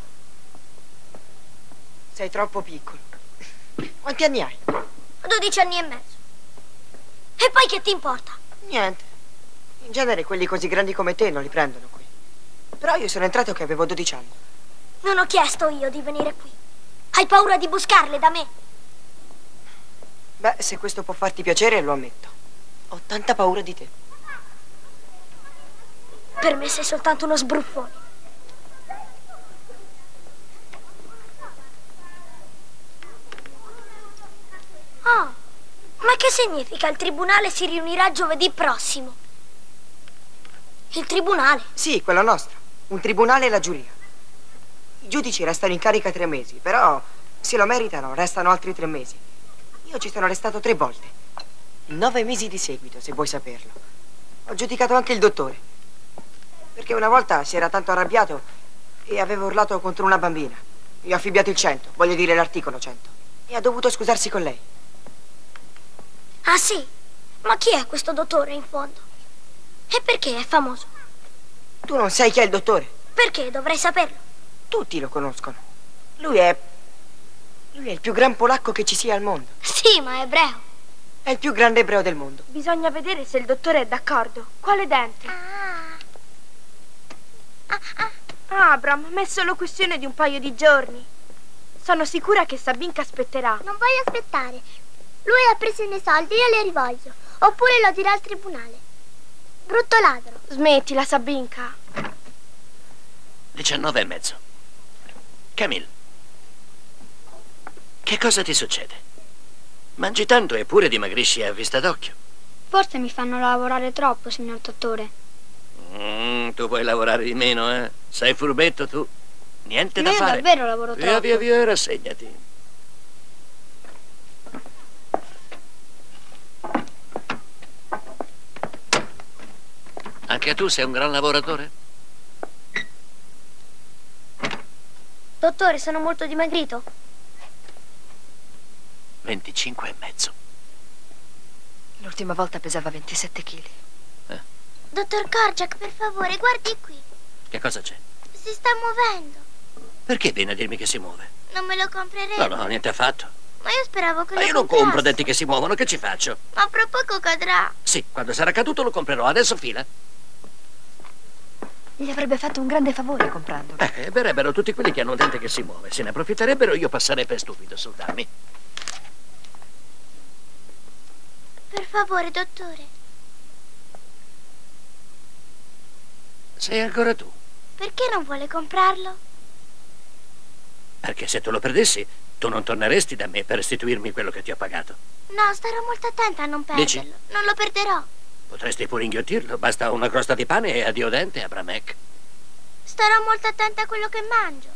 Sei troppo piccolo. Quanti anni hai? 12 anni e mezzo. E poi che ti importa? Niente. In genere quelli così grandi come te non li prendono qui. Però io sono entrato che avevo 12 anni. Non ho chiesto io di venire qui. Hai paura di buscarle da me? Beh, se questo può farti piacere, lo ammetto. Ho tanta paura di te. Per me sei soltanto uno sbruffone. Oh, ma che significa il tribunale si riunirà giovedì prossimo? Il tribunale? Sì, quello nostro. Un tribunale e la giuria. I giudici restano in carica 3 mesi, però se lo meritano restano altri 3 mesi. Io ci sono restato 3 volte. 9 mesi di seguito, se vuoi saperlo. Ho giudicato anche il dottore. Perché una volta si era tanto arrabbiato e aveva urlato contro una bambina. Gli ho affibbiato il 100, voglio dire l'articolo 100. E ha dovuto scusarsi con lei. Ah sì? Ma chi è questo dottore in fondo? E perché è famoso? Tu non sai chi è il dottore? Perché dovrei saperlo? Tutti lo conoscono. Lui è il più gran polacco che ci sia al mondo. Sì, ma è ebreo. È il più grande ebreo del mondo. Bisogna vedere se il dottore è d'accordo. Quale dente? Abram, ma è solo questione di un paio di giorni. Sono sicura che Sabinka aspetterà. Non voglio aspettare. Lui ha preso i miei soldi, io li rivoglio. Oppure lo dirò al tribunale. Brutto ladro. Smettila, Sabinka. 19:30. Camille, che cosa ti succede? Mangi tanto eppure dimagrisci a vista d'occhio. Forse mi fanno lavorare troppo, signor dottore. Tu puoi lavorare di meno, eh? Sei furbetto tu. Niente da Io fare. davvero lavoro troppo. Via, rassegnati. Anche tu sei un gran lavoratore? Dottore, sono molto dimagrito. 25,5. L'ultima volta pesava 27 kg. Dottor Korczak, per favore, guardi qui. Che cosa c'è? Si sta muovendo. Perché viene a dirmi che si muove? Non me lo comprerei. No, niente affatto. Ma io speravo che Ma lo io non comprasse. compro denti che si muovono, che ci faccio? Ma fra poco cadrà. Sì, quando sarà caduto lo comprerò. Adesso fila. Gli avrebbe fatto un grande favore comprandolo. Verrebbero tutti quelli che hanno un dente che si muove. Se ne approfitterebbero, io passerei per stupido, soldarmi. Per favore, dottore. Sei ancora tu. Perché non vuole comprarlo? Perché se tu lo perdessi, tu non torneresti da me per restituirmi quello che ti ho pagato. No, starò molto attenta a non perderlo. Dici? Non lo perderò. Potresti pure inghiottirlo. Basta una crosta di pane e addio dente, Abramek. Starò molto attenta a quello che mangio.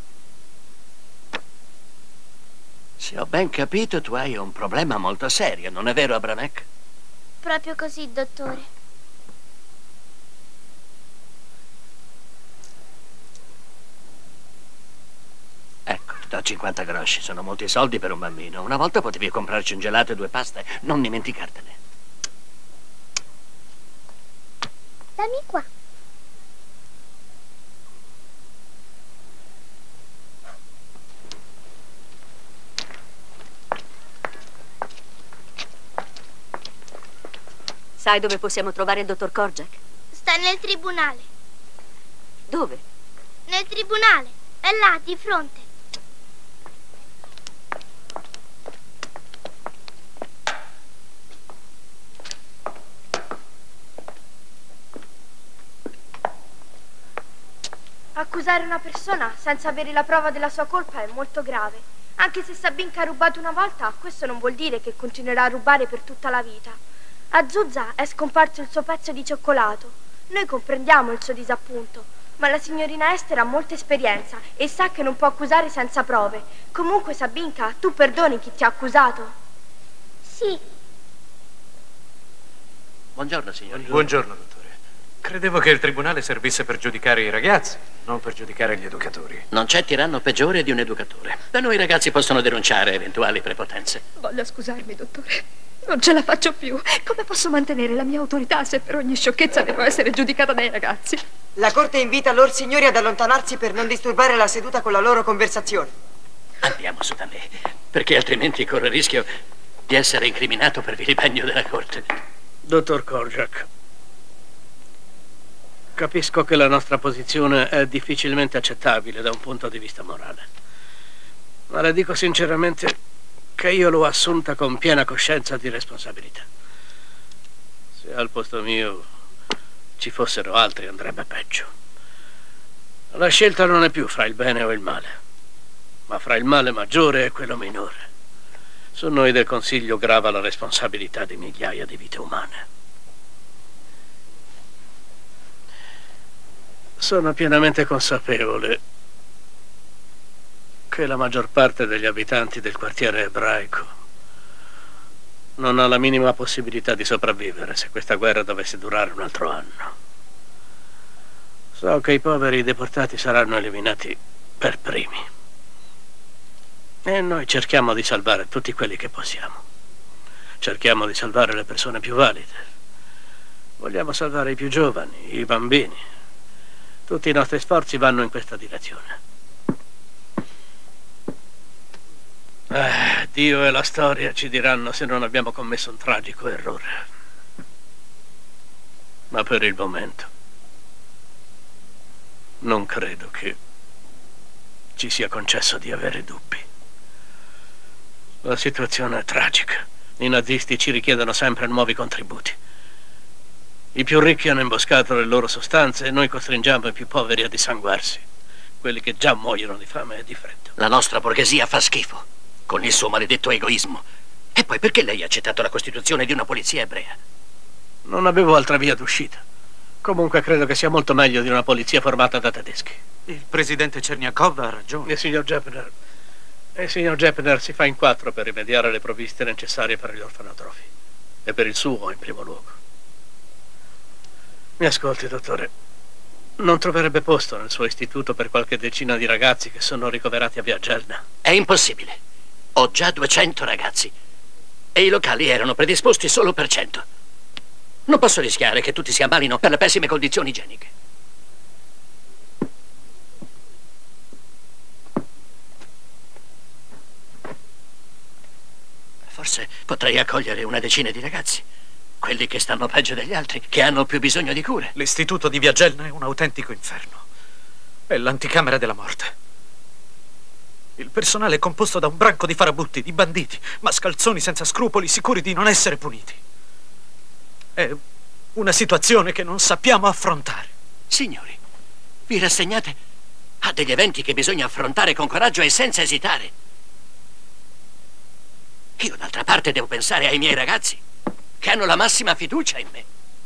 Se ho ben capito, tu hai un problema molto serio, non è vero, Abramek? Proprio così, dottore. Ecco, ti do 50 groshi, sono molti soldi per un bambino. Una volta potevi comprarci un gelato e 2 paste, non dimenticartene. Dammi qua. Sai dove possiamo trovare il dottor Korczak? Sta nel tribunale. Dove? Nel tribunale. È là, di fronte. Accusare una persona senza avere la prova della sua colpa è molto grave. Anche se Sabinka ha rubato una volta, questo non vuol dire che continuerà a rubare per tutta la vita. A Zuzza è scomparso il suo pezzo di cioccolato. Noi comprendiamo il suo disappunto, ma la signorina Esther ha molta esperienza e sa che non può accusare senza prove. Comunque, Sabinka, tu perdoni chi ti ha accusato? Sì. Buongiorno, signore. Buongiorno, dottore. Credevo che il tribunale servisse per giudicare i ragazzi, non per giudicare gli educatori. Non c'è tiranno peggiore di un educatore. Da noi i ragazzi possono denunciare eventuali prepotenze. Voglio scusarmi, dottore. Non ce la faccio più. Come posso mantenere la mia autorità se per ogni sciocchezza devo essere giudicata dai ragazzi? La corte invita loro signori ad allontanarsi per non disturbare la seduta con la loro conversazione. Andiamo su da me, perché altrimenti corro il rischio di essere incriminato per vilipendio della corte. Dottor Korczak, capisco che la nostra posizione è difficilmente accettabile da un punto di vista morale. Ma le dico sinceramente che io l'ho assunta con piena coscienza di responsabilità. Se al posto mio ci fossero altri andrebbe peggio. La scelta non è più fra il bene o il male, ma fra il male maggiore e quello minore. Su noi del Consiglio grava la responsabilità di migliaia di vite umane. Sono pienamente consapevole che la maggior parte degli abitanti del quartiere ebraico non ha la minima possibilità di sopravvivere se questa guerra dovesse durare un altro anno. So che i poveri deportati saranno eliminati per primi. E noi cerchiamo di salvare tutti quelli che possiamo. Cerchiamo di salvare le persone più valide. Vogliamo salvare i più giovani, i bambini. Tutti i nostri sforzi vanno in questa direzione. Dio e la storia ci diranno se non abbiamo commesso un tragico errore. Ma per il momento non credo che ci sia concesso di avere dubbi. La situazione è tragica. I nazisti ci richiedono sempre nuovi contributi. I più ricchi hanno imboscato le loro sostanze e noi costringiamo i più poveri a dissanguarsi. Quelli che già muoiono di fame e di freddo. La nostra borghesia fa schifo, con il suo maledetto egoismo. E poi perché lei ha accettato la costituzione di una polizia ebrea? Non avevo altra via d'uscita. Comunque credo che sia molto meglio di una polizia formata da tedeschi. Il presidente Cherniakov ha ragione. Il signor Jepner si fa in quattro per rimediare alle provviste necessarie per gli orfanotrofi. E per il suo in primo luogo. Mi ascolti, dottore. Non troverebbe posto nel suo istituto per qualche decina di ragazzi che sono ricoverati a Via Gelna? È impossibile. Ho già 200 ragazzi. E i locali erano predisposti solo per 100. Non posso rischiare che tutti si ammalino per le pessime condizioni igieniche. Forse potrei accogliere una decina di ragazzi. Quelli che stanno peggio degli altri, che hanno più bisogno di cure. L'istituto di Via Gelna è un autentico inferno. È l'anticamera della morte. Il personale è composto da un branco di farabutti, di banditi, mascalzoni senza scrupoli, sicuri di non essere puniti. È una situazione che non sappiamo affrontare. Signori, vi rassegnate a degli eventi che bisogna affrontare con coraggio e senza esitare. Io, d'altra parte, devo pensare ai miei ragazzi, che hanno la massima fiducia in me.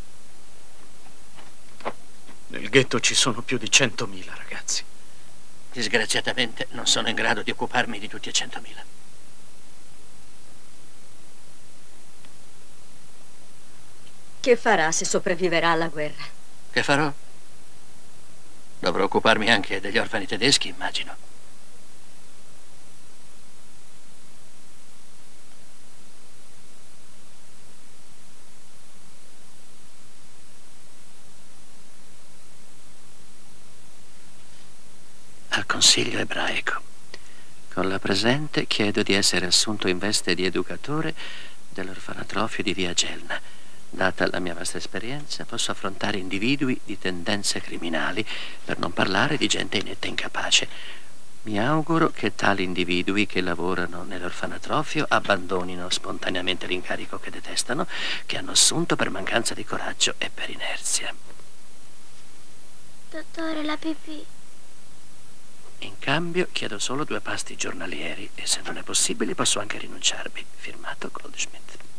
Nel ghetto ci sono più di 100.000 ragazzi. Disgraziatamente non sono in grado di occuparmi di tutti e 100.000. Che farà se sopravviverà alla guerra? Che farò? Dovrò occuparmi anche degli orfani tedeschi, immagino. Al Consiglio ebraico. Con la presente chiedo di essere assunto in veste di educatore dell'orfanatrofio di Via Gelna. Data la mia vasta esperienza, posso affrontare individui di tendenze criminali, per non parlare di gente inetta e incapace. Mi auguro che tali individui che lavorano nell'orfanatrofio abbandonino spontaneamente l'incarico che detestano, che hanno assunto per mancanza di coraggio e per inerzia. Dottore, la pipì. In cambio chiedo solo 2 pasti giornalieri e se non è possibile posso anche rinunciarvi. Firmato Goldschmidt.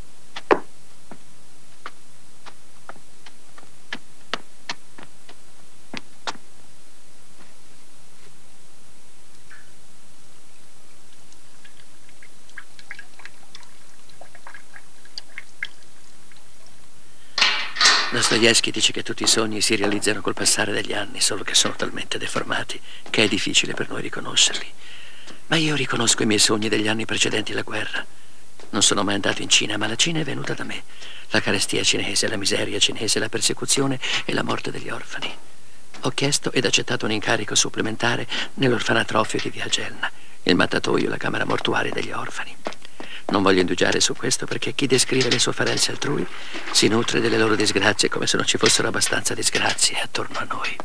Dostoevskij dice che tutti i sogni si realizzano col passare degli anni, solo che sono talmente deformati che è difficile per noi riconoscerli. Ma io riconosco i miei sogni degli anni precedenti la guerra. Non sono mai andato in Cina, ma la Cina è venuta da me. La carestia cinese, la miseria cinese, la persecuzione e la morte degli orfani. Ho chiesto ed accettato un incarico supplementare nell'orfanatrofio di Via Gelna, il mattatoio, la camera mortuaria degli orfani. Non voglio indugiare su questo perché chi descrive le sofferenze altrui si nutre delle loro disgrazie come se non ci fossero abbastanza disgrazie attorno a noi.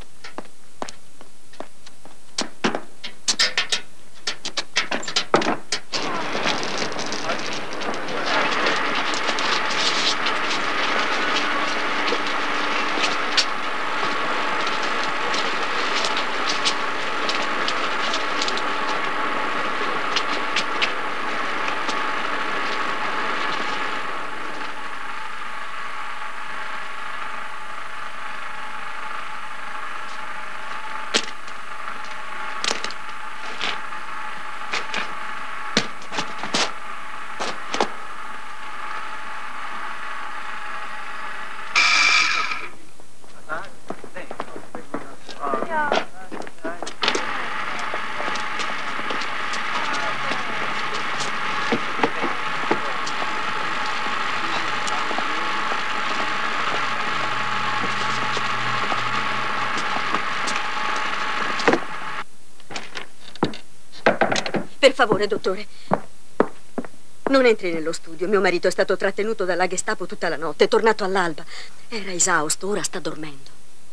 Per favore, dottore. Non entri nello studio. Mio marito è stato trattenuto dalla Gestapo tutta la notte. È tornato all'alba. Era esausto, ora sta dormendo.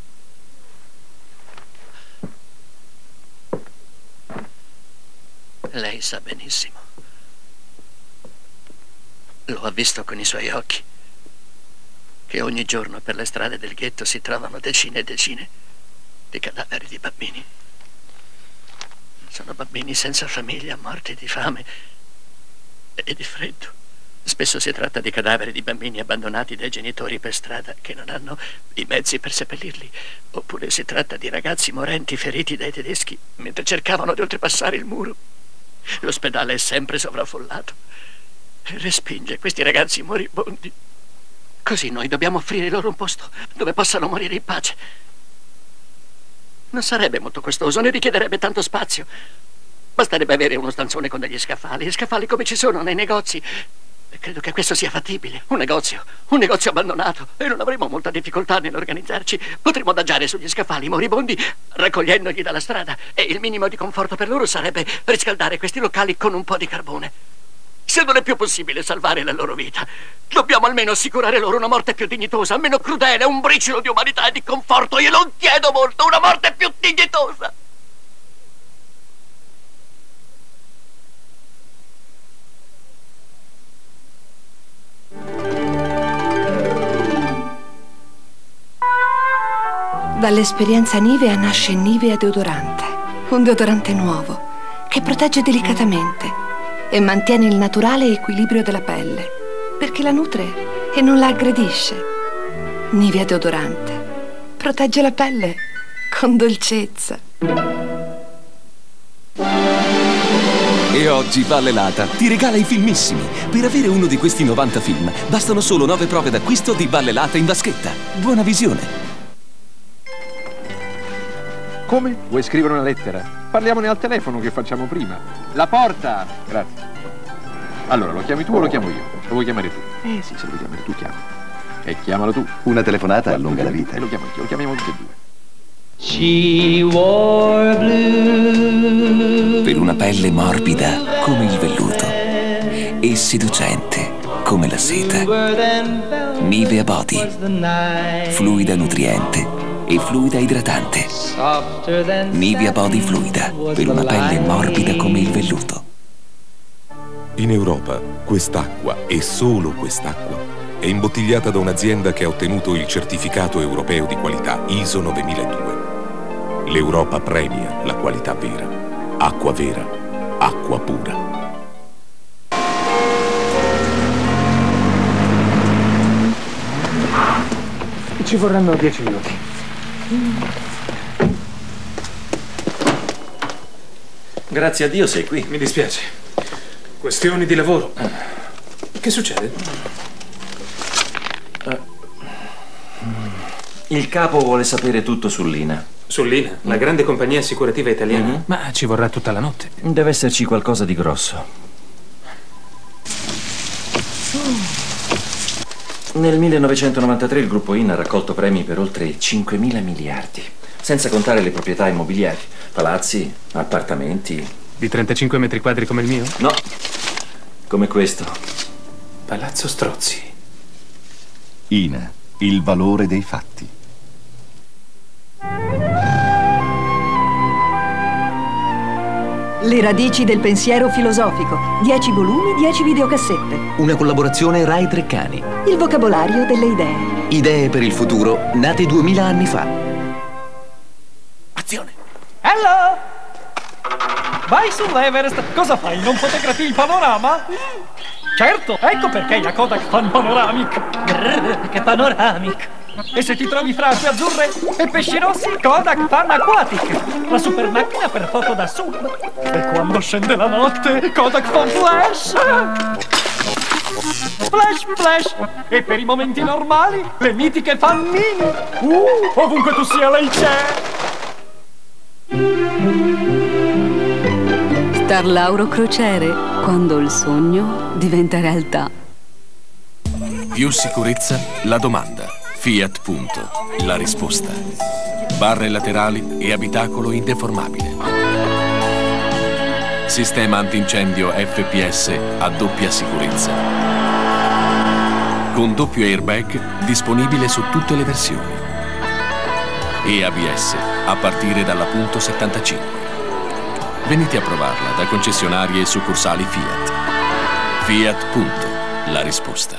Lei sa benissimo. Lo ha visto con i suoi occhi. Che ogni giorno per le strade del ghetto si trovano decine e decine di cadaveri di bambini. Sono bambini senza famiglia, morti di fame e di freddo. Spesso si tratta di cadaveri di bambini abbandonati dai genitori per strada che non hanno i mezzi per seppellirli. Oppure si tratta di ragazzi morenti feriti dai tedeschi mentre cercavano di oltrepassare il muro. L'ospedale è sempre sovraffollato e respinge questi ragazzi moribondi. Così noi dobbiamo offrire loro un posto dove possano morire in pace. Non sarebbe molto costoso, ne richiederebbe tanto spazio. Basterebbe avere uno stanzone con degli scaffali come ci sono nei negozi. E credo che questo sia fattibile. Un negozio abbandonato. E non avremo molta difficoltà nell'organizzarci. Potremmo adagiare sugli scaffali i moribondi, raccogliendoli dalla strada. E il minimo di conforto per loro sarebbe riscaldare questi locali con un po' di carbone. Se non è più possibile salvare la loro vita, dobbiamo almeno assicurare loro una morte più dignitosa, meno crudele, un briciolo di umanità e di conforto. Io non chiedo molto, una morte più dignitosa. Dall'esperienza Nivea nasce Nivea Deodorante, un deodorante nuovo che protegge delicatamente e mantiene il naturale equilibrio della pelle, perché la nutre e non la aggredisce. Nivea Deodorante protegge la pelle con dolcezza. E oggi Vallelata ti regala i filmissimi. Per avere uno di questi 90 film bastano solo 9 prove d'acquisto di Vallelata in vaschetta. Buona visione. Come? Vuoi scrivere una lettera? Parliamone al telefono che facciamo prima. La porta! Grazie. Allora, lo chiami tu o lo chiamo io? Lo vuoi chiamare tu? Sì, se lo vuoi chiamare tu, chiama. E chiamalo tu. Una telefonata allunga la vita. E lo chiamo io, lo chiamiamo tutti e due. She wore blue. Per una pelle morbida come il velluto e seducente come la seta. Nivea Body. Fluida nutriente e fluida idratante. Nivea Body Fluida, per una pelle morbida come il velluto. In Europa, quest'acqua, e solo quest'acqua, è imbottigliata da un'azienda che ha ottenuto il certificato europeo di qualità ISO 9002. L'Europa premia la qualità vera. Acqua vera, acqua pura. Ci vorranno 10 minuti. Grazie a Dio sei qui. Mi dispiace. Questioni di lavoro. Che succede? Il capo vuole sapere tutto sull'Ina. Sull'Ina, la grande compagnia assicurativa italiana? Ma ci vorrà tutta la notte. Deve esserci qualcosa di grosso. Nel 1993 il gruppo INA ha raccolto premi per oltre 5.000 miliardi, senza contare le proprietà immobiliari, palazzi, appartamenti. Di 35 metri quadri come il mio? No, come questo. Palazzo Strozzi. INA, il valore dei fatti. Le radici del pensiero filosofico. 10 volumi, 10 videocassette. Una collaborazione Rai Treccani. Il vocabolario delle idee. Idee per il futuro nate 2000 anni fa. Azione! Hello! Vai sull'Everest. Cosa fai? Non fotografi il panorama? Certo, ecco perché la Kodak Fan Panoramic. Grrr, che panoramic! E se ti trovi fra acque azzurre e pesci rossi, Kodak Fan Aquatic, la super macchina per foto da sub. E quando scende la notte, Kodak Fan Flash. Flash, flash. E per i momenti normali, le mitiche Fan Mini. Ovunque tu sia, lei c'è. Star Lauro Crociere, quando il sogno diventa realtà. Più sicurezza, la domanda. Fiat Punto, la risposta. Barre laterali e abitacolo indeformabile. Sistema antincendio FPS a doppia sicurezza. Con doppio airbag disponibile su tutte le versioni. E ABS a partire dalla punto 75. Venite a provarla da concessionarie e succursali Fiat. Fiat Punto, la risposta.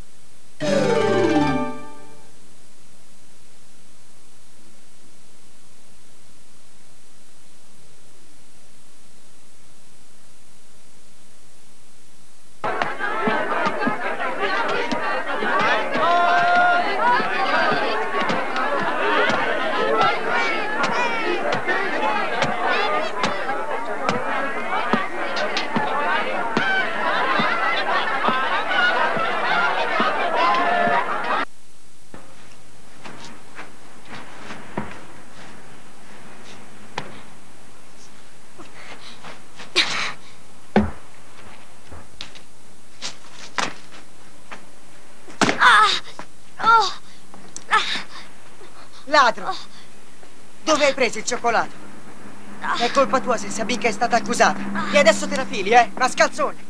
Ladro! Dove hai preso il cioccolato? È colpa tua se Sabinka è stata accusata. E adesso te la fili, mascalzone!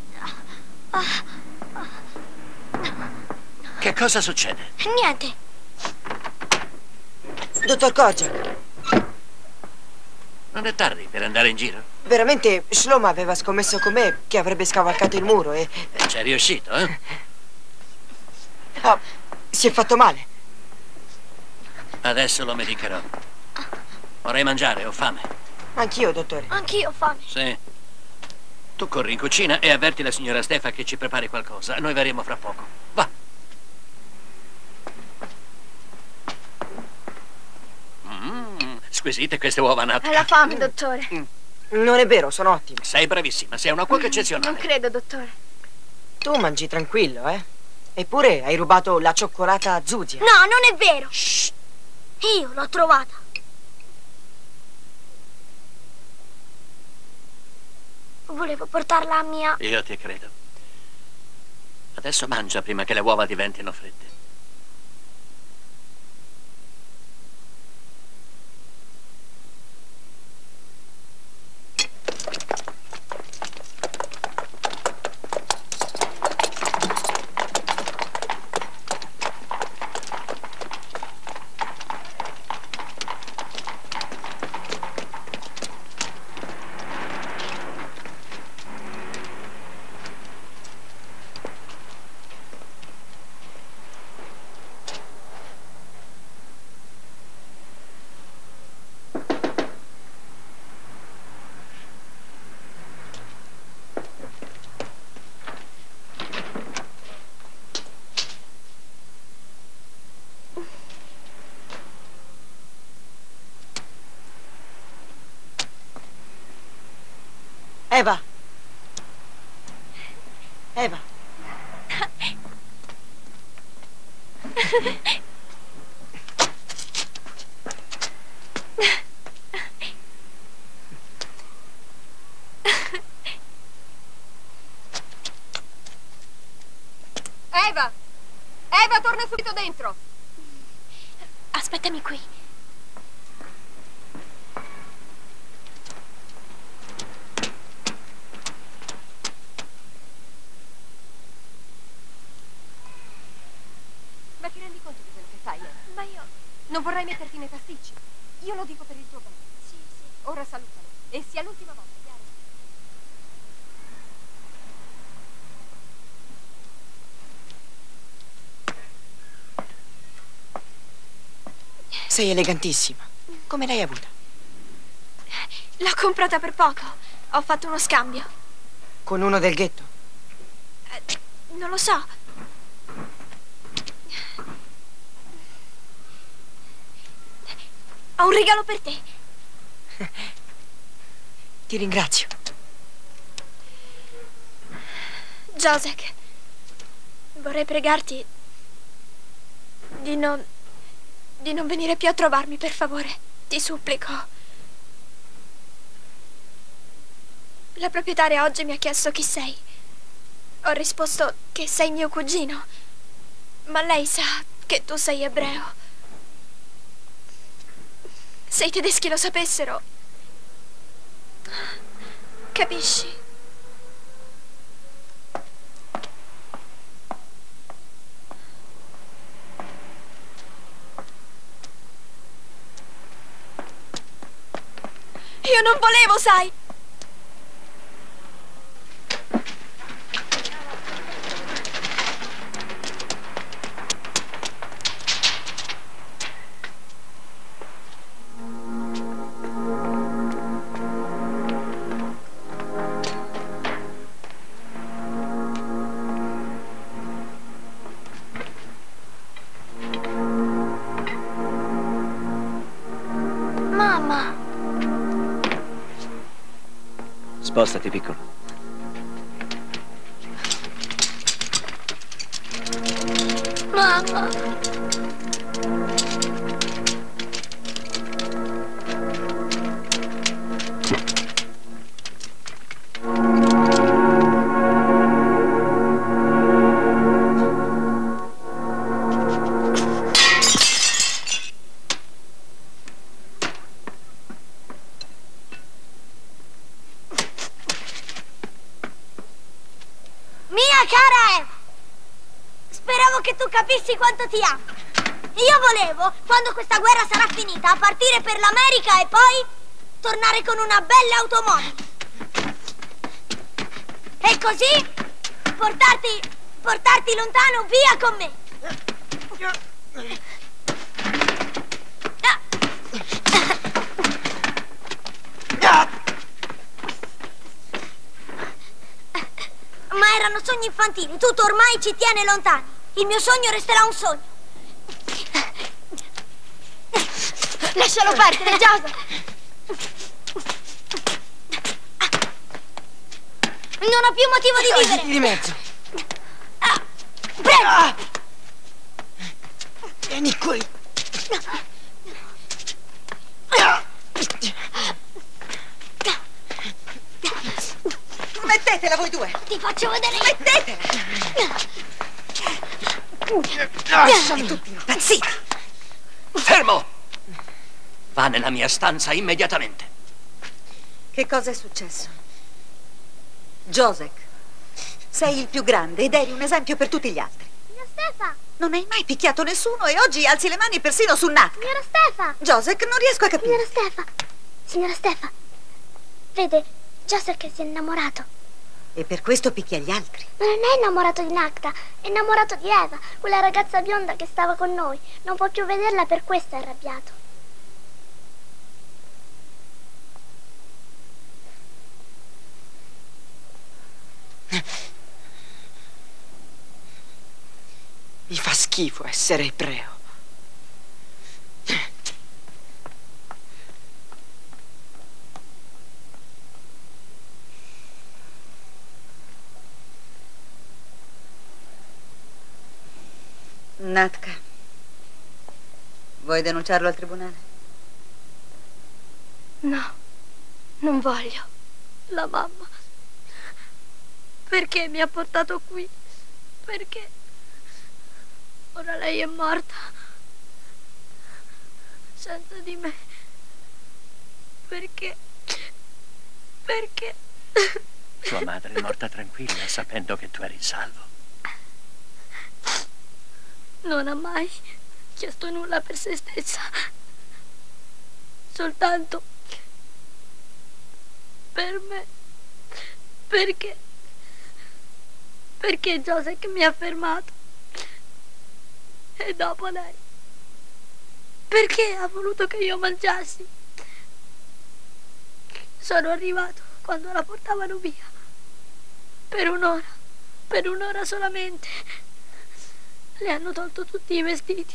Che cosa succede? Niente. Dottor Korjak. Non è tardi per andare in giro? Veramente Shlomo aveva scommesso con me che avrebbe scavalcato il muro e... C'è riuscito, eh? Oh, si è fatto male. Adesso lo medicherò. Vorrei mangiare, ho fame. Anch'io, dottore. Anch'io ho fame. Sì. Tu corri in cucina e avverti la signora Stefa che ci prepari qualcosa. Noi verremo fra poco. Va. Squisite queste uova nate. Hai la fame, dottore. Non è vero, sono ottimo. Sei bravissima, sei una cuoca eccezionale. Non credo, dottore. Tu mangi tranquillo, Eppure hai rubato la cioccolata a Zuzia. No, non è vero. Shh. Io l'ho trovata. Volevo portarla a mia... Io ti credo. Adesso mangia prima che le uova diventino fredde. Eva! Eva! Eva! Eva, torna subito dentro! Aspettami qui. Ma ti rendi conto di quello che fai, Eva? Ma io... Non vorrei metterti nei pasticci. Io lo dico per il tuo bene. Sì. Ora salutalo. E sia l'ultima volta, chiaro? Sei elegantissima. Come l'hai avuta? L'ho comprata per poco. Ho fatto uno scambio. Con uno del ghetto? Non lo so. Ho un regalo per te. Ti ringrazio. Josek, vorrei pregarti di non venire più a trovarmi, per favore. Ti supplico. La proprietaria oggi mi ha chiesto chi sei. Ho risposto che sei mio cugino, ma lei sa che tu sei ebreo. Se i tedeschi lo sapessero, capisci? Io non volevo, sai? Mamma. Spostati, piccolo. Mamma. Mia cara Eva, speravo che tu capissi quanto ti amo. Io volevo, quando questa guerra sarà finita, partire per l'America e poi tornare con una bella automobile. E così portarti lontano via con me. Ma erano sogni infantili, tutto ormai ci tiene lontani. Il mio sogno resterà un sogno. Lascialo perdere, Joseph. Non ho più motivo di vivere. Di mezzo. Prego. Vieni qui. Mettetela voi due. Ti faccio vedere. Mettetela. Lasciami tutti impazziti. Fermo! Va nella mia stanza immediatamente. Che cosa è successo? Joseph, sei il più grande ed eri un esempio per tutti gli altri. Signora Stefa! Non hai mai picchiato nessuno e oggi alzi le mani persino su Nat. Signora Stefa! Joseph, non riesco a capire. Signora Stefa, vede, Joseph che si è innamorato. E per questo picchia gli altri. Ma non è innamorato di Nacta, è innamorato di Eva, quella ragazza bionda che stava con noi. Non può più vederla, per questo è arrabbiato. Mi fa schifo essere ebreo. Natka, vuoi denunciarlo al tribunale? No, non voglio. La mamma. Perché mi ha portato qui? Perché? Ora lei è morta. Senza di me. Perché? Perché? Tua madre è morta tranquilla, sapendo che tu eri salvo. Non ha mai chiesto nulla per se stessa. Soltanto per me. Perché? Perché Joseph mi ha fermato. E dopo lei. Perché ha voluto che io mangiassi? Sono arrivato quando la portavano via. Per un'ora solamente. Le hanno tolto tutti i vestiti.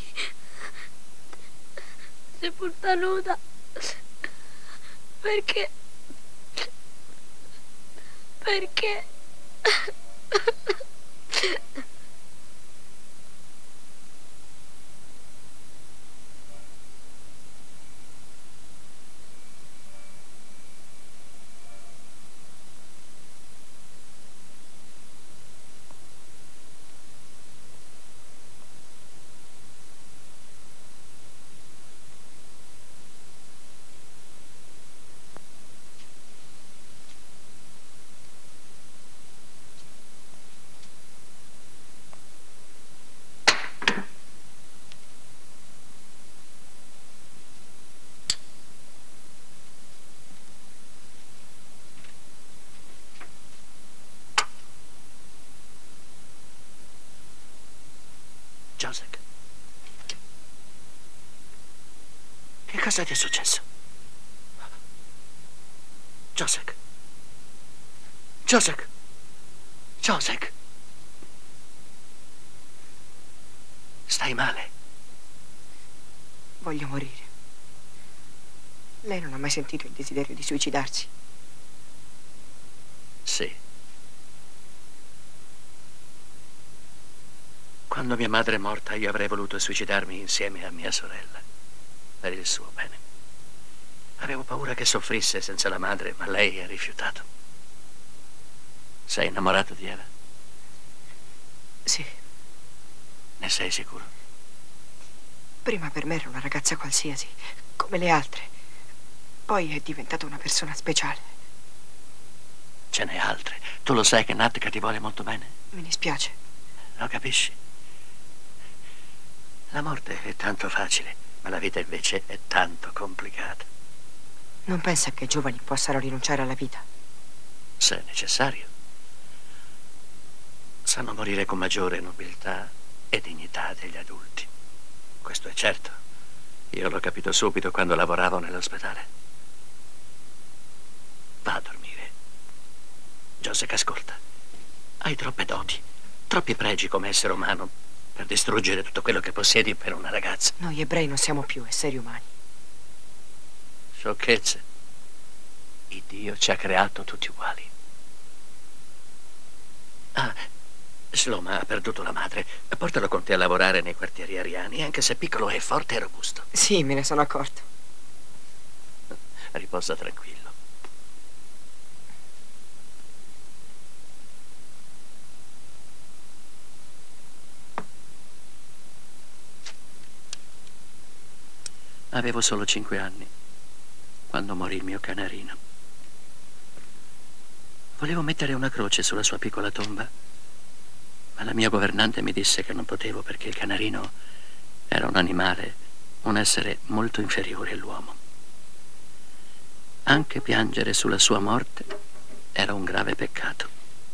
Sepolta nuda. Perché? Perché? Cosa ti è successo? Josek. Josek. Josek. Stai male? Voglio morire. Lei non ha mai sentito il desiderio di suicidarsi? Sì. Quando mia madre è morta, io avrei voluto suicidarmi insieme a mia sorella, per il suo bene. Avevo paura che soffrisse senza la madre, ma lei ha rifiutato. Sei innamorato di Eva? Sì. Ne sei sicuro? Prima per me era una ragazza qualsiasi, come le altre. Poi è diventata una persona speciale. Ce n'è altre. Tu lo sai che Natka ti vuole molto bene? Mi dispiace. Lo capisci? La morte è tanto facile, ma la vita invece è tanto complicata. Non pensa che i giovani possano rinunciare alla vita? Se è necessario. Sanno morire con maggiore nobiltà e dignità degli adulti. Questo è certo. Io l'ho capito subito quando lavoravo nell'ospedale. Va a dormire. Josek, ascolta. Hai troppe doti, troppi pregi come essere umano per distruggere tutto quello che possiedi per una ragazza. Noi ebrei non siamo più esseri umani. Sciocchezze. Il Dio ci ha creato tutti uguali. Ah, Sloma ha perduto la madre. Portalo con te a lavorare nei quartieri ariani, anche se piccolo è forte e robusto. Sì, me ne sono accorto. Riposa tranquillo. Avevo solo 5 anni quando morì il mio canarino. Volevo mettere una croce sulla sua piccola tomba, ma la mia governante mi disse che non potevo perché il canarino era un animale, un essere molto inferiore all'uomo. Anche piangere sulla sua morte era un grave peccato.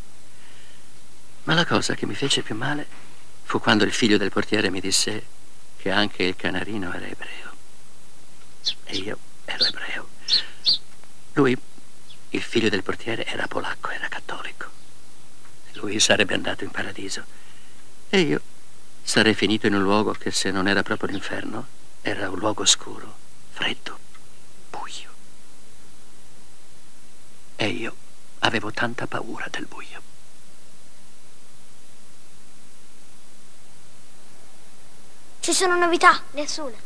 Ma la cosa che mi fece più male fu quando il figlio del portiere mi disse che anche il canarino era ebreo. E io ero ebreo. Lui, il figlio del portiere, era polacco, era cattolico. Lui sarebbe andato in paradiso. E io sarei finito in un luogo che, se non era proprio l'inferno, era un luogo scuro, freddo, buio. E io avevo tanta paura del buio. Ci sono novità? Nessuna.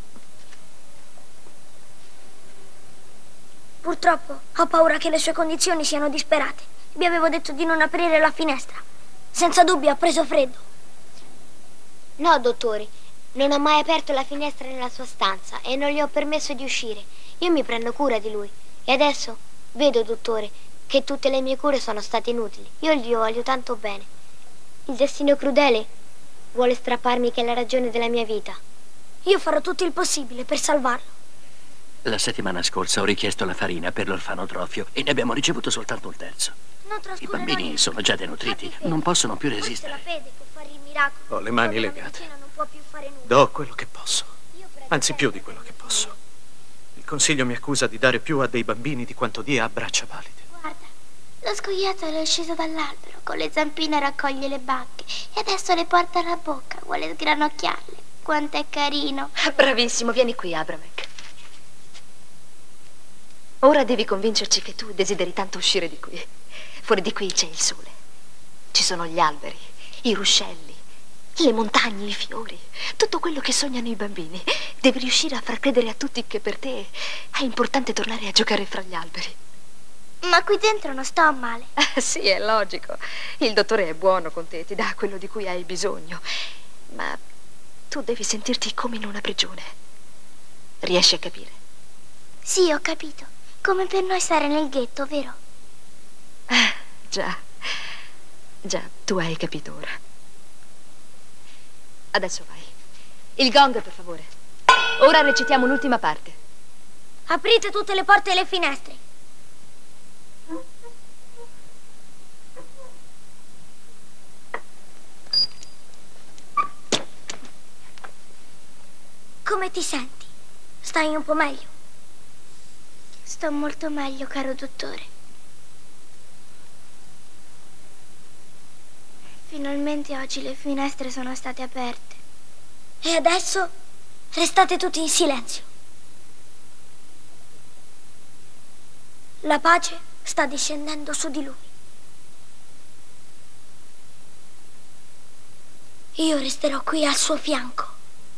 Purtroppo ho paura che le sue condizioni siano disperate. Vi avevo detto di non aprire la finestra. Senza dubbio ha preso freddo. No, dottore. Non ho mai aperto la finestra nella sua stanza e non gli ho permesso di uscire. Io mi prendo cura di lui. E adesso vedo, dottore, che tutte le mie cure sono state inutili. Io gli voglio tanto bene. Il destino crudele vuole strapparmi che è la ragione della mia vita. Io farò tutto il possibile per salvarlo. La settimana scorsa ho richiesto la farina per l'orfanotrofio e ne abbiamo ricevuto soltanto un terzo. I bambini sono già denutriti, non possono più resistere. La fede può fare il miracolo. Ho le mani legate. Non può più fare nulla. Do quello che posso, anzi più di quello che posso. Il consiglio mi accusa di dare più a dei bambini di quanto dia a braccia valide. Guarda, lo scoiattolo è sceso dall'albero, con le zampine raccoglie le bacche e adesso le porta alla bocca, vuole sgranocchiarle. Quanto è carino. Bravissimo, vieni qui, Abramek. Ora devi convincerci che tu desideri tanto uscire di qui. Fuori di qui c'è il sole. Ci sono gli alberi, i ruscelli, le montagne, i fiori, tutto quello che sognano i bambini. Devi riuscire a far credere a tutti che per te è importante tornare a giocare fra gli alberi. Ma qui dentro non sto male. Sì, è logico. Il dottore è buono con te, ti dà quello di cui hai bisogno. Ma tu devi sentirti come in una prigione. Riesci a capire? Sì, ho capito. Come per noi stare nel ghetto, vero? Già, tu hai capito ora. Adesso vai. Il gong, per favore. Ora recitiamo l'ultima parte. Aprite tutte le porte e le finestre. Come ti senti? Stai un po' meglio? Sto molto meglio, caro dottore. Finalmente oggi le finestre sono state aperte. E adesso restate tutti in silenzio. La pace sta discendendo su di lui. Io resterò qui al suo fianco.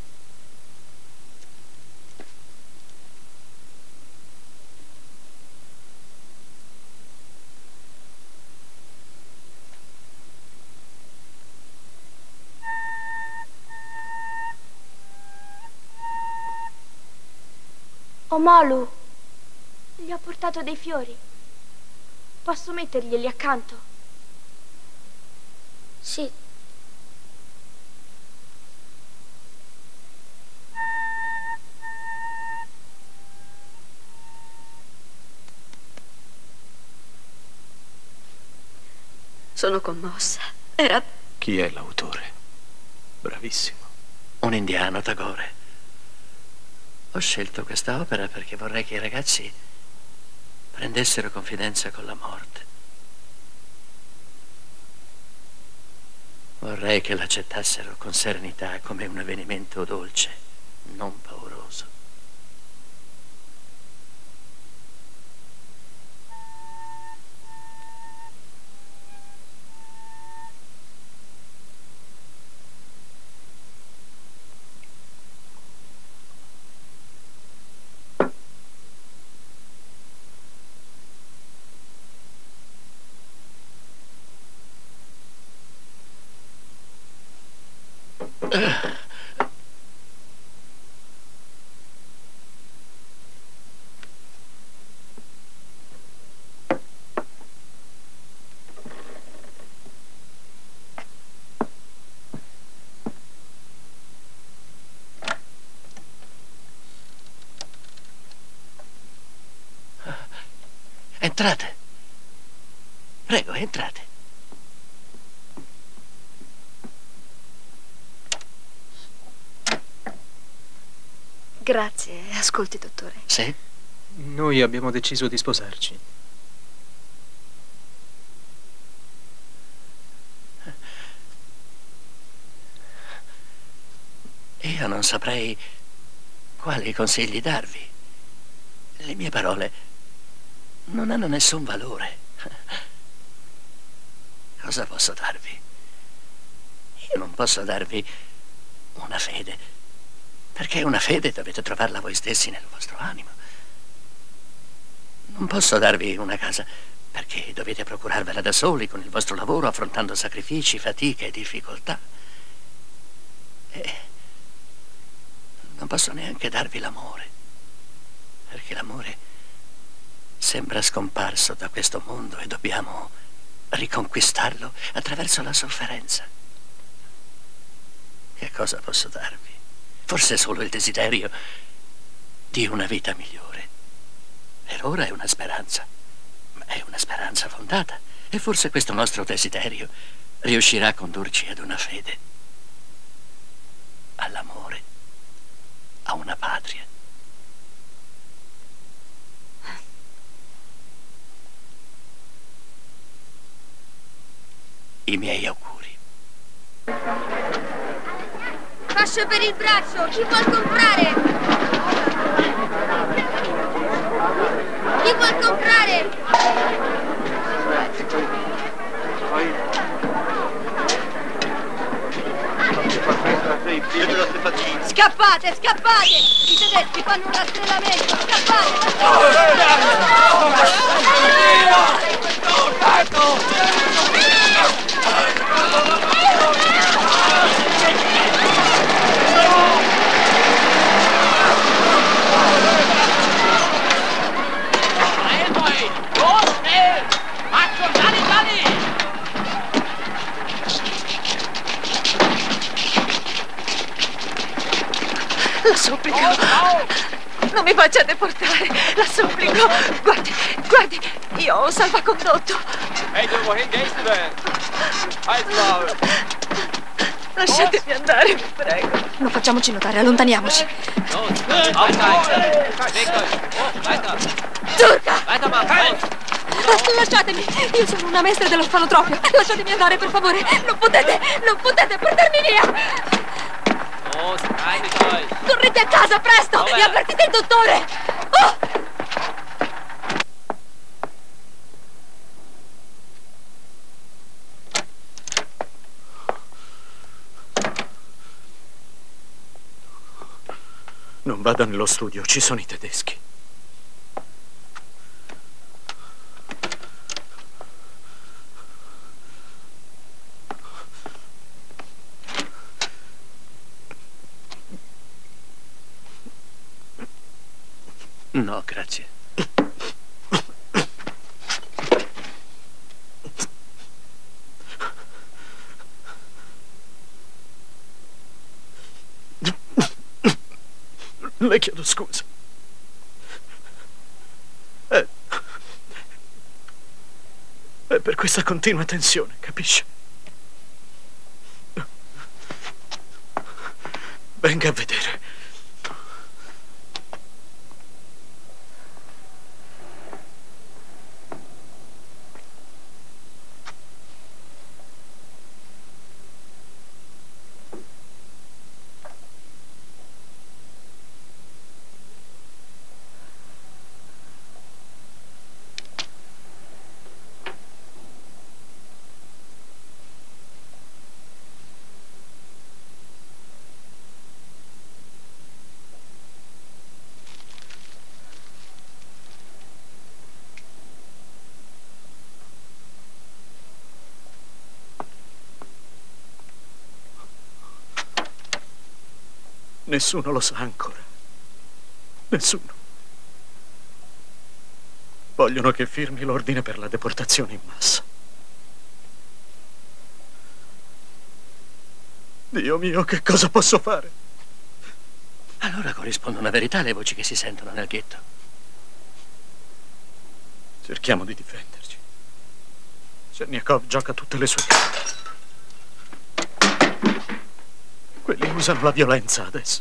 Omolu, gli ho portato dei fiori. Posso metterglieli accanto? Sì. Sono commossa. Era... Chi è l'autore? Bravissimo. Un indiano, Tagore. Ho scelto questa opera perché vorrei che i ragazzi prendessero confidenza con la morte. Vorrei che l'accettassero con serenità come un avvenimento dolce, non pauroso. Entrate. Prego, entrate. Grazie. Ascolti, dottore. Sì? Noi abbiamo deciso di sposarci. Io non saprei quali consigli darvi. Le mie parole non hanno nessun valore. Cosa posso darvi? Io non posso darvi una fede, perché una fede dovete trovarla voi stessi nel vostro animo. Non posso darvi una casa, perché dovete procurarvela da soli con il vostro lavoro, affrontando sacrifici, fatiche e difficoltà. E non posso neanche darvi l'amore, perché l'amore sembra scomparso da questo mondo e dobbiamo riconquistarlo attraverso la sofferenza. Che cosa posso darvi? Forse solo il desiderio di una vita migliore. Per ora è una speranza, ma è una speranza fondata. E forse questo nostro desiderio riuscirà a condurci ad una fede, all'amore, a una patria. I miei auguri. Fasce per il braccio, chi vuol comprare? Chi vuol comprare? Scappate, scappate! I tedeschi fanno un rastrellamento! Scappate! La supplico, non mi facciate portare, la supplico. Guardi, guardi, io ho un salvacondotto. Hey, du, wohin gehst du denn? Halt, Maul! Lasciatemi andare, vi prego. Non facciamoci notare, allontaniamoci. Turca! Lasciatemi, io sono una maestra dell'orfanotrofio. Lasciatemi andare, per favore. Non potete portarmi via. Correte a casa, presto! E avvertite il dottore! Oh! Non vada nello studio, ci sono i tedeschi. No, grazie. Le chiedo scusa. È per questa continua tensione, capisce? Venga a vedere. Nessuno lo sa ancora. Nessuno. Vogliono che firmi l'ordine per la deportazione in massa. Dio mio, che cosa posso fare? Allora corrisponde una verità alle voci che si sentono nel ghetto. Cerchiamo di difenderci. Cherniakov gioca tutte le sue carte. Quelli usano la violenza adesso.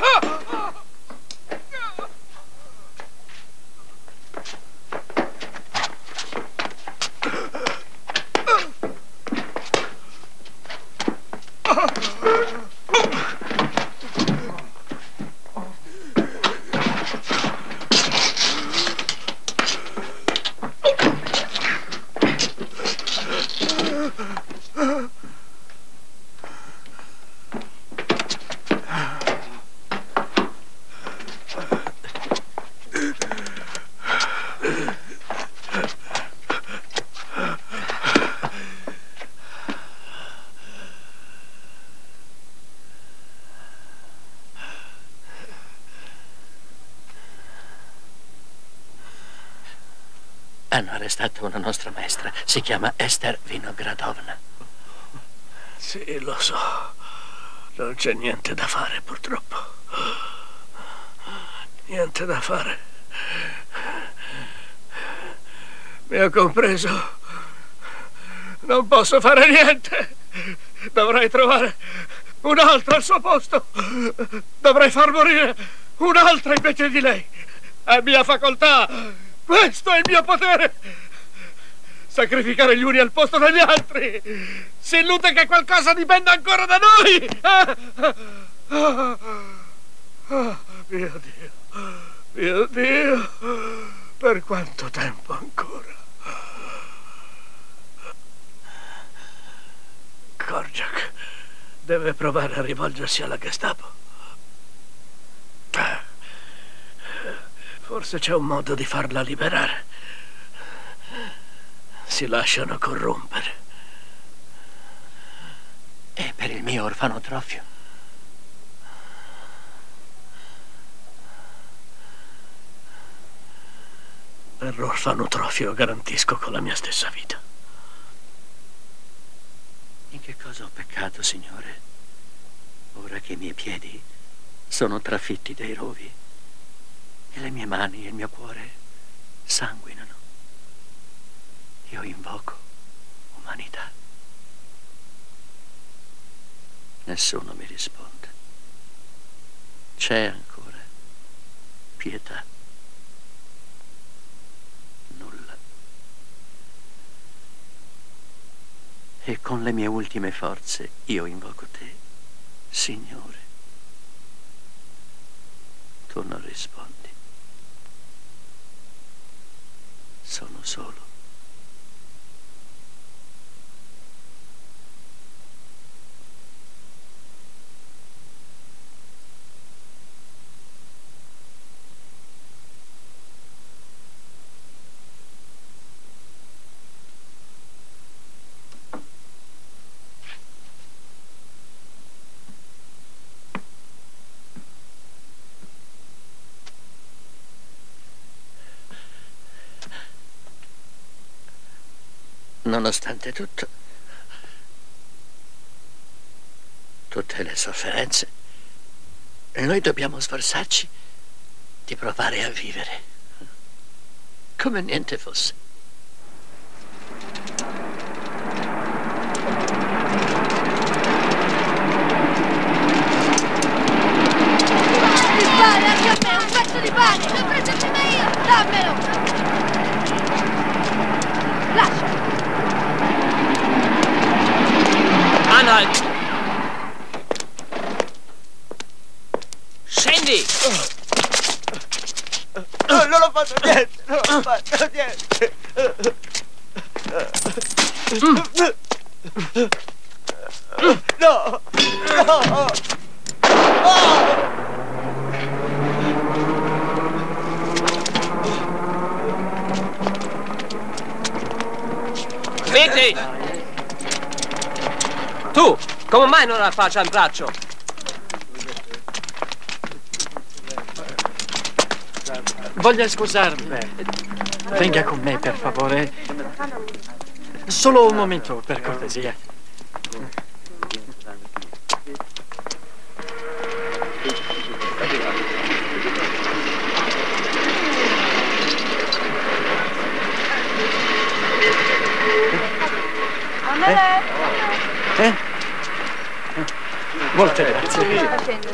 Hanno arrestato una nostra maestra. Si chiama Ester Vinogradovna. Sì, lo so. Non c'è niente da fare, purtroppo. Niente da fare. Mi ha compreso. Non posso fare niente. Dovrei trovare un'altra al suo posto. Dovrei far morire un'altra invece di lei. È mia facoltà. Questo è il mio potere! Sacrificare gli uni al posto degli altri! Si illude che qualcosa dipenda ancora da noi! Mio Dio! Mio Dio! Per quanto tempo ancora? Korczak deve provare a rivolgersi alla Gestapo. Forse c'è un modo di farla liberare. Si lasciano corrompere. E per il mio orfanotrofio? Per l'orfanotrofio garantisco con la mia stessa vita. In che cosa ho peccato, Signore? Ora che i miei piedi sono trafitti dai rovi e le mie mani e il mio cuore sanguinano. Io invoco umanità. Nessuno mi risponde. C'è ancora pietà. Nulla. E con le mie ultime forze io invoco te, Signore. Tu non rispondi. Sono solo. Nonostante tutto, tutte le sofferenze, noi dobbiamo sforzarci di provare a vivere come niente fosse. Il pane, anche a me, un pezzo di pane! L'ho preso prima io! Dammelo! Lascia! Anhalt! Scendi! Non ho fatto niente! Non ho fatto niente! No! No! Zitti! Tu, come mai non la faccia in braccio? Voglia scusarmi. Venga con me, per favore. Solo un momento, per cortesia. Molte grazie.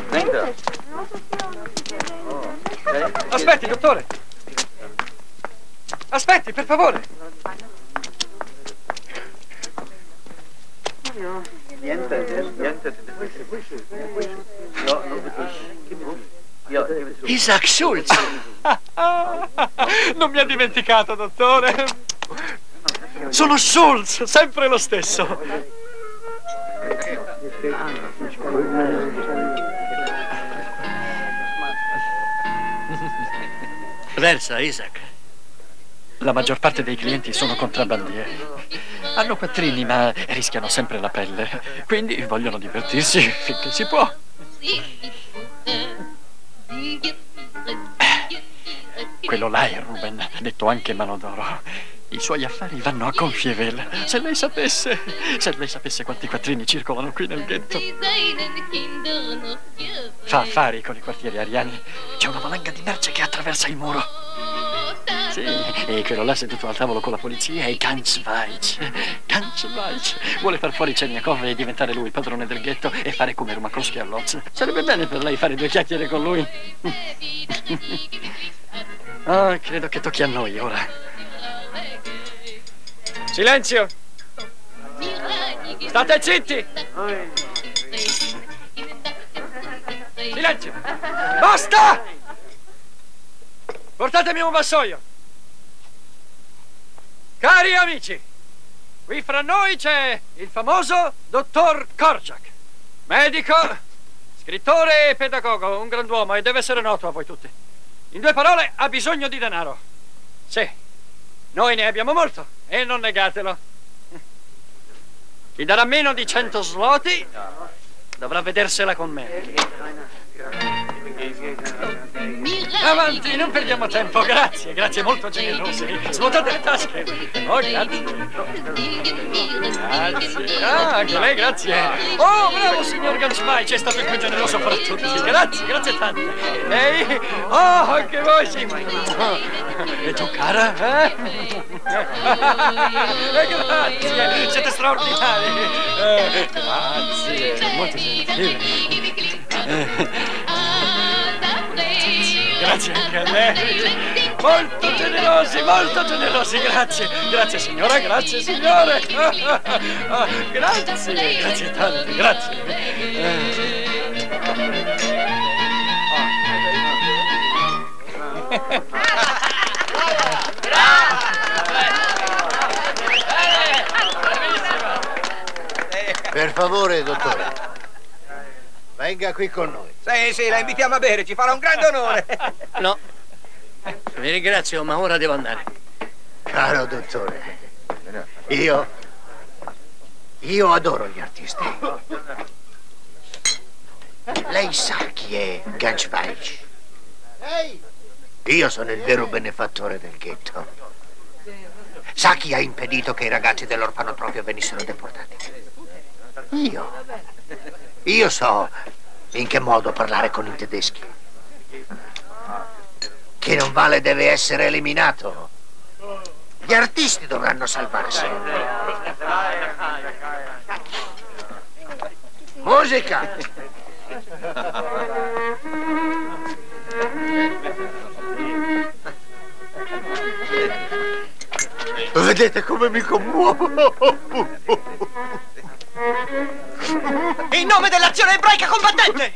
Aspetti, dottore. Aspetti, per favore. Isaac Schultz! Non mi ha dimenticato, dottore. Sono Schultz, sempre lo stesso. Versa, Isaac. La maggior parte dei clienti sono contrabbandieri. Hanno quattrini, ma rischiano sempre la pelle. Quindi vogliono divertirsi finché si può. Quello là è Ruben, detto anche Manodoro. I suoi affari vanno a gonfie vele. Se lei sapesse quanti quattrini circolano qui nel ghetto. Fa affari con i quartieri ariani. C'è una valanga di merce che attraversa il muro. Sì, e quello là seduto al tavolo con la polizia è Ganz Weich. Ganz Weich. Vuole far fuori Cherniakov e diventare lui il padrone del ghetto e fare come Rumakowski a Lodz. Sarebbe bene per lei fare due chiacchiere con lui. Ah, credo che tocchi a noi ora. Silenzio! State zitti! Silenzio! Basta! Portatemi un vassoio! Cari amici, qui fra noi c'è il famoso dottor Korczak, medico, scrittore e pedagogo, un grand'uomo e deve essere noto a voi tutti. In due parole, ha bisogno di denaro. Sì, noi ne abbiamo molto e non negatelo. Chi darà meno di 100 zloty dovrà vedersela con me. Avanti, non perdiamo tempo, grazie, grazie, molto generosi. Svuotate le tasche. Oh, grazie. Grazie. Ah, anche lei, grazie. Oh, bravo, signor Gansmai, è stato il più generoso fra tutti. Grazie, grazie tante. Lei? Oh, anche voi, sì. E tu, cara? Grazie, siete straordinari. Grazie, molto gentile. Grazie anche a lei. Molto generosi, grazie. Grazie signora, grazie signore. Grazie, grazie tante, grazie. Per favore, dottore, venga qui con noi. Sì, la invitiamo a bere, ci farà un grande onore. No, vi ringrazio, ma ora devo andare. Caro dottore, io adoro gli artisti. Lei sa chi è Gansweich? Io sono il vero benefattore del ghetto. Sa chi ha impedito che i ragazzi dell'orfanotrofio venissero deportati? Io so in che modo parlare con i tedeschi. Chi non vale deve essere eliminato. Gli artisti dovranno salvarsi. Musica! Vedete come mi commuovo? In nome dell'azione ebraica combattente!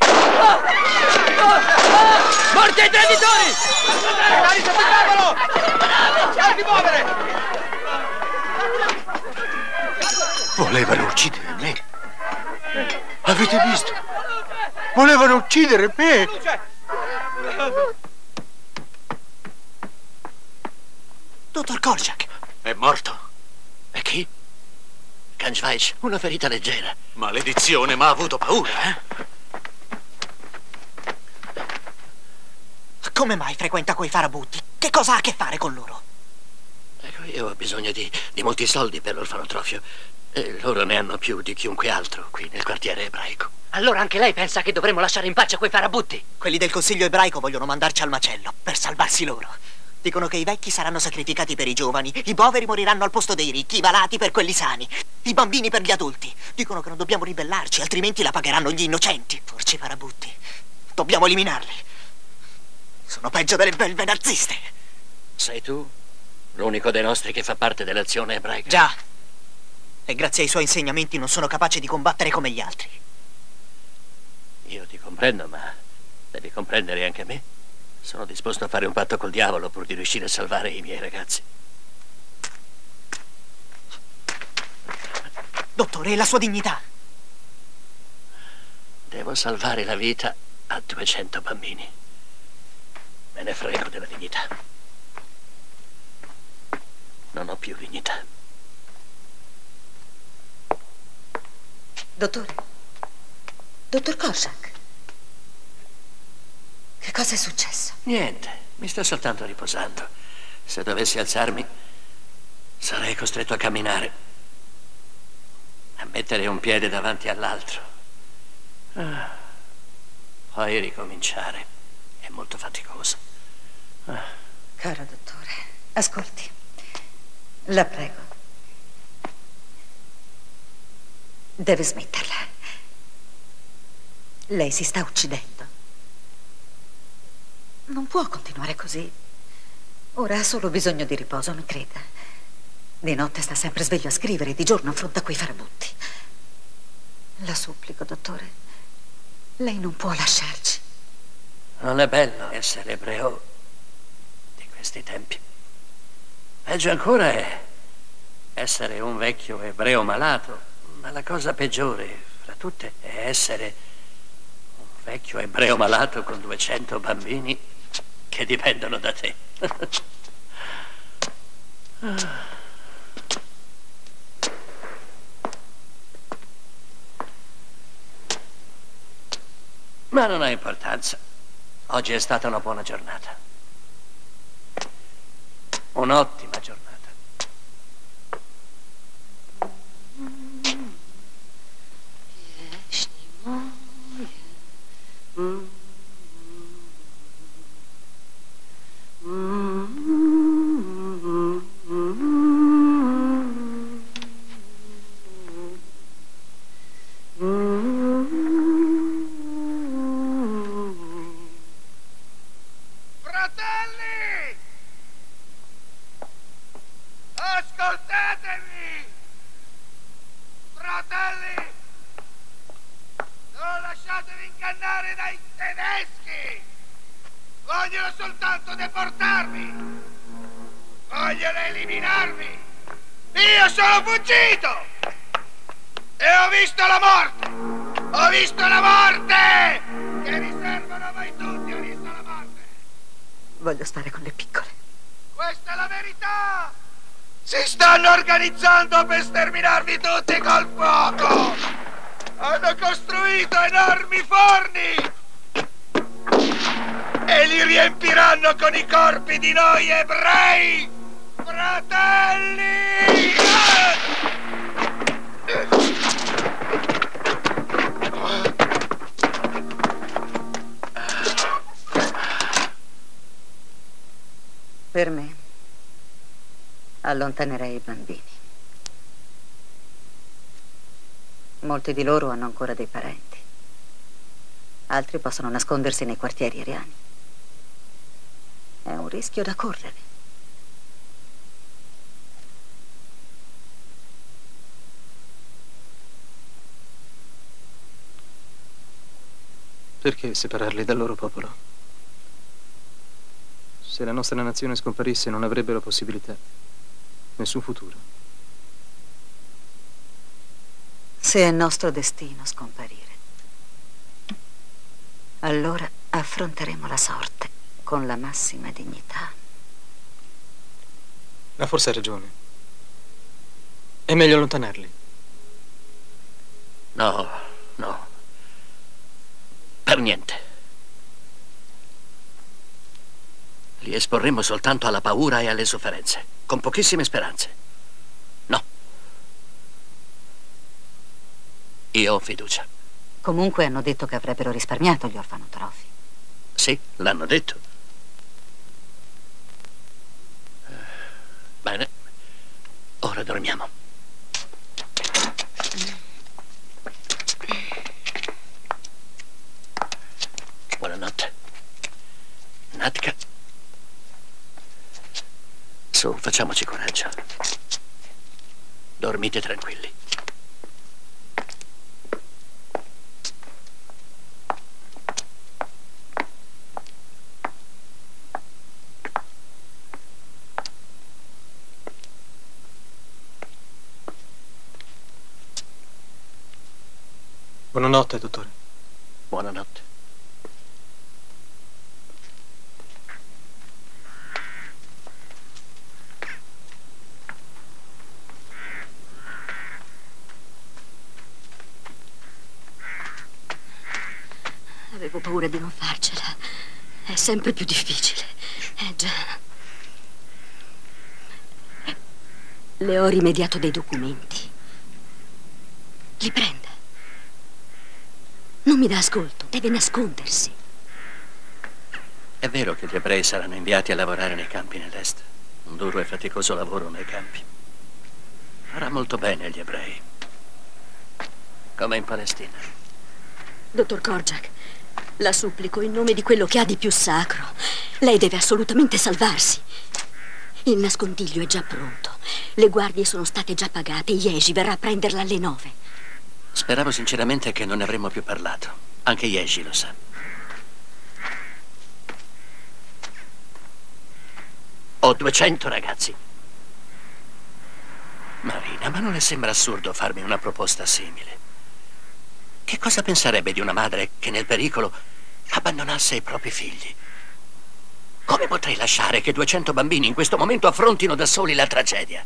Morti ai traditori! Mani sotto il tavolo! Non ti muovere! Volevano uccidere me. Avete visto? Volevano uccidere me. Dottor Korczak è morto. E chi? Gansweich, una ferita leggera. Maledizione, ma ha avuto paura, eh? Come mai frequenta quei farabutti? Che cosa ha a che fare con loro? Ecco, io ho bisogno di molti soldi per l'orfanotrofio. E loro ne hanno più di chiunque altro qui nel quartiere ebraico. Allora anche lei pensa che dovremmo lasciare in pace quei farabutti? Quelli del Consiglio ebraico vogliono mandarci al macello per salvarsi loro. Dicono che i vecchi saranno sacrificati per i giovani, i poveri moriranno al posto dei ricchi, i malati per quelli sani, i bambini per gli adulti. Dicono che non dobbiamo ribellarci, altrimenti la pagheranno gli innocenti. Porci farabutti. Dobbiamo eliminarli. Sono peggio delle belve naziste. Sei tu l'unico dei nostri che fa parte dell'azione ebraica? Già. E grazie ai suoi insegnamenti non sono capace di combattere come gli altri. Io ti comprendo, ma devi comprendere anche me. Sono disposto a fare un patto col diavolo pur di riuscire a salvare i miei ragazzi. Dottore, e la sua dignità? Devo salvare la vita a 200 bambini. Me ne frego della dignità. Non ho più dignità. Dottore? Dottor Korczak? Che cosa è successo? Niente, mi sto soltanto riposando. Se dovessi alzarmi, sarei costretto a camminare, a mettere un piede davanti all'altro. Poi ricominciare. È molto faticoso. Caro dottore, ascolti. La prego. Deve smetterla. Lei si sta uccidendo. Non può continuare così. Ora ha solo bisogno di riposo, mi creda. Di notte sta sempre sveglio a scrivere e di giorno affronta quei farabutti. La supplico, dottore. Lei non può lasciarci. Non è bello essere ebreo di questi tempi. Peggio ancora è essere un vecchio ebreo malato. Ma la cosa peggiore fra tutte è essere un vecchio ebreo malato con 200 bambini che dipendono da te. Ma non ha importanza. Oggi è stata una buona giornata. Un'ottima giornata. Ascoltatemi! Fratelli! Non lasciatevi ingannare dai tedeschi! Vogliono soltanto deportarmi! Vogliono eliminarmi! Io sono fuggito! E ho visto la morte! Ho visto la morte! Che riservano a voi tutti, ho visto la morte! Voglio stare con le piccole. Questa è la verità! Si stanno organizzando per sterminarvi tutti col fuoco! Hanno costruito enormi forni! E li riempiranno con i corpi di noi ebrei! Fratelli! Per me, allontanerei i bambini. Molti di loro hanno ancora dei parenti. Altri possono nascondersi nei quartieri ariani. È un rischio da correre. Perché separarli dal loro popolo? Se la nostra nazione scomparisse non avrebbero possibilità, nessun futuro. Se è nostro destino scomparire, allora affronteremo la sorte con la massima dignità. Ma forse ha ragione. È meglio allontanarli. No, no. Per niente. Li esporremo soltanto alla paura e alle sofferenze, con pochissime speranze. No. Io ho fiducia. Comunque hanno detto che avrebbero risparmiato gli orfanotrofi. Sì, l'hanno detto. Bene. Ora dormiamo. Buonanotte. Natka. Su, facciamoci coraggio. Dormite tranquilli. Buonanotte, dottore. Buonanotte. Avevo paura di non farcela. È sempre più difficile. Già. Le ho rimediato dei documenti. Li prenda. Non mi dà ascolto, deve nascondersi. È vero che gli ebrei saranno inviati a lavorare nei campi nell'est. Un duro e faticoso lavoro nei campi. Farà molto bene agli ebrei. Come in Palestina. Dottor Korjak, la supplico in nome di quello che ha di più sacro. Lei deve assolutamente salvarsi. Il nascondiglio è già pronto. Le guardie sono state già pagate. Yeji verrà a prenderla alle 9. Speravo sinceramente che non ne avremmo più parlato. Anche Yeji lo sa. Ho 200 ragazzi. Marina, ma non le sembra assurdo farmi una proposta simile? Che cosa penserebbe di una madre che nel pericolo abbandonasse i propri figli? Come potrei lasciare che 200 bambini in questo momento affrontino da soli la tragedia?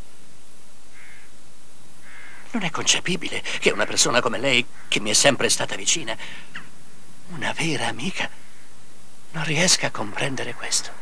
Non è concepibile che una persona come lei, che mi è sempre stata vicina, una vera amica, Non riesco a comprendere questo.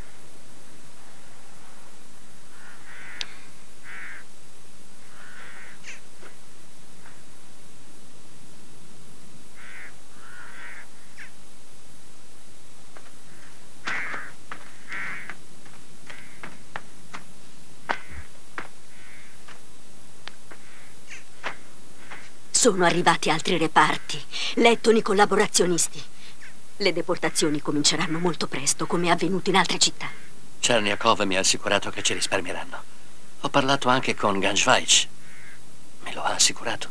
Sono arrivati altri reparti, lettoni collaborazionisti. Le deportazioni cominceranno molto presto, come è avvenuto in altre città. Cherniakov mi ha assicurato che ci risparmieranno. Ho parlato anche con Ganshvaich. Me lo ha assicurato.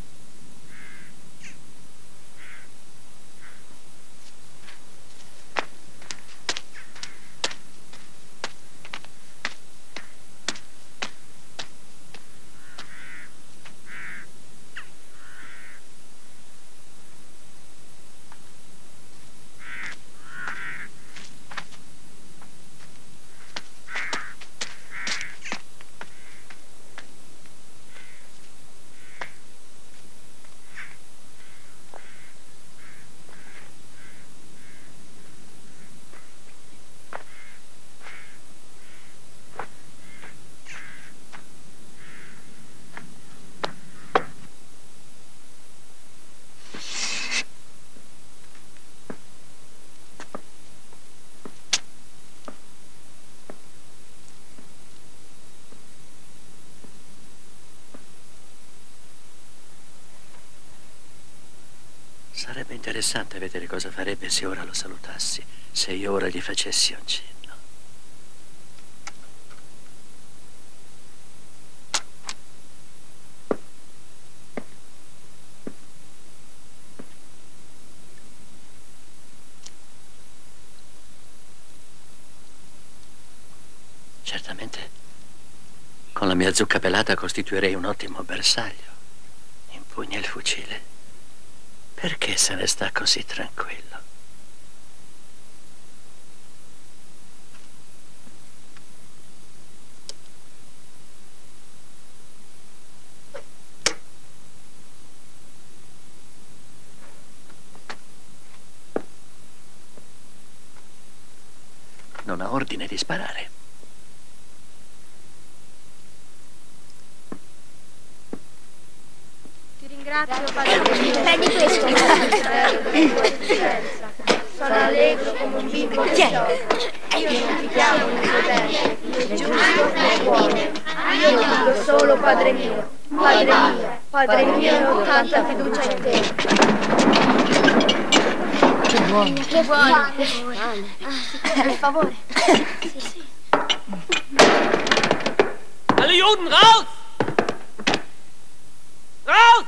Sarebbe interessante vedere cosa farebbe se ora lo salutassi, se io ora gli facessi un cenno. Certamente, con la mia zucca pelata costituirei un ottimo bersaglio. Impugna il fucile. Perché se ne sta così tranquillo? Non ha ordine di sparare. Grazie, padre. Prendi questo. Sono allegro come un bimbo che gioca. Io non ti chiamo il mio tempo, il giusto nel cuore. Io ti dico solo padre mio, padre mio, ho tanta fiducia in te. Che buono. Che buono. Per favore. Sì, sì. Alle Juden, raus! Raus!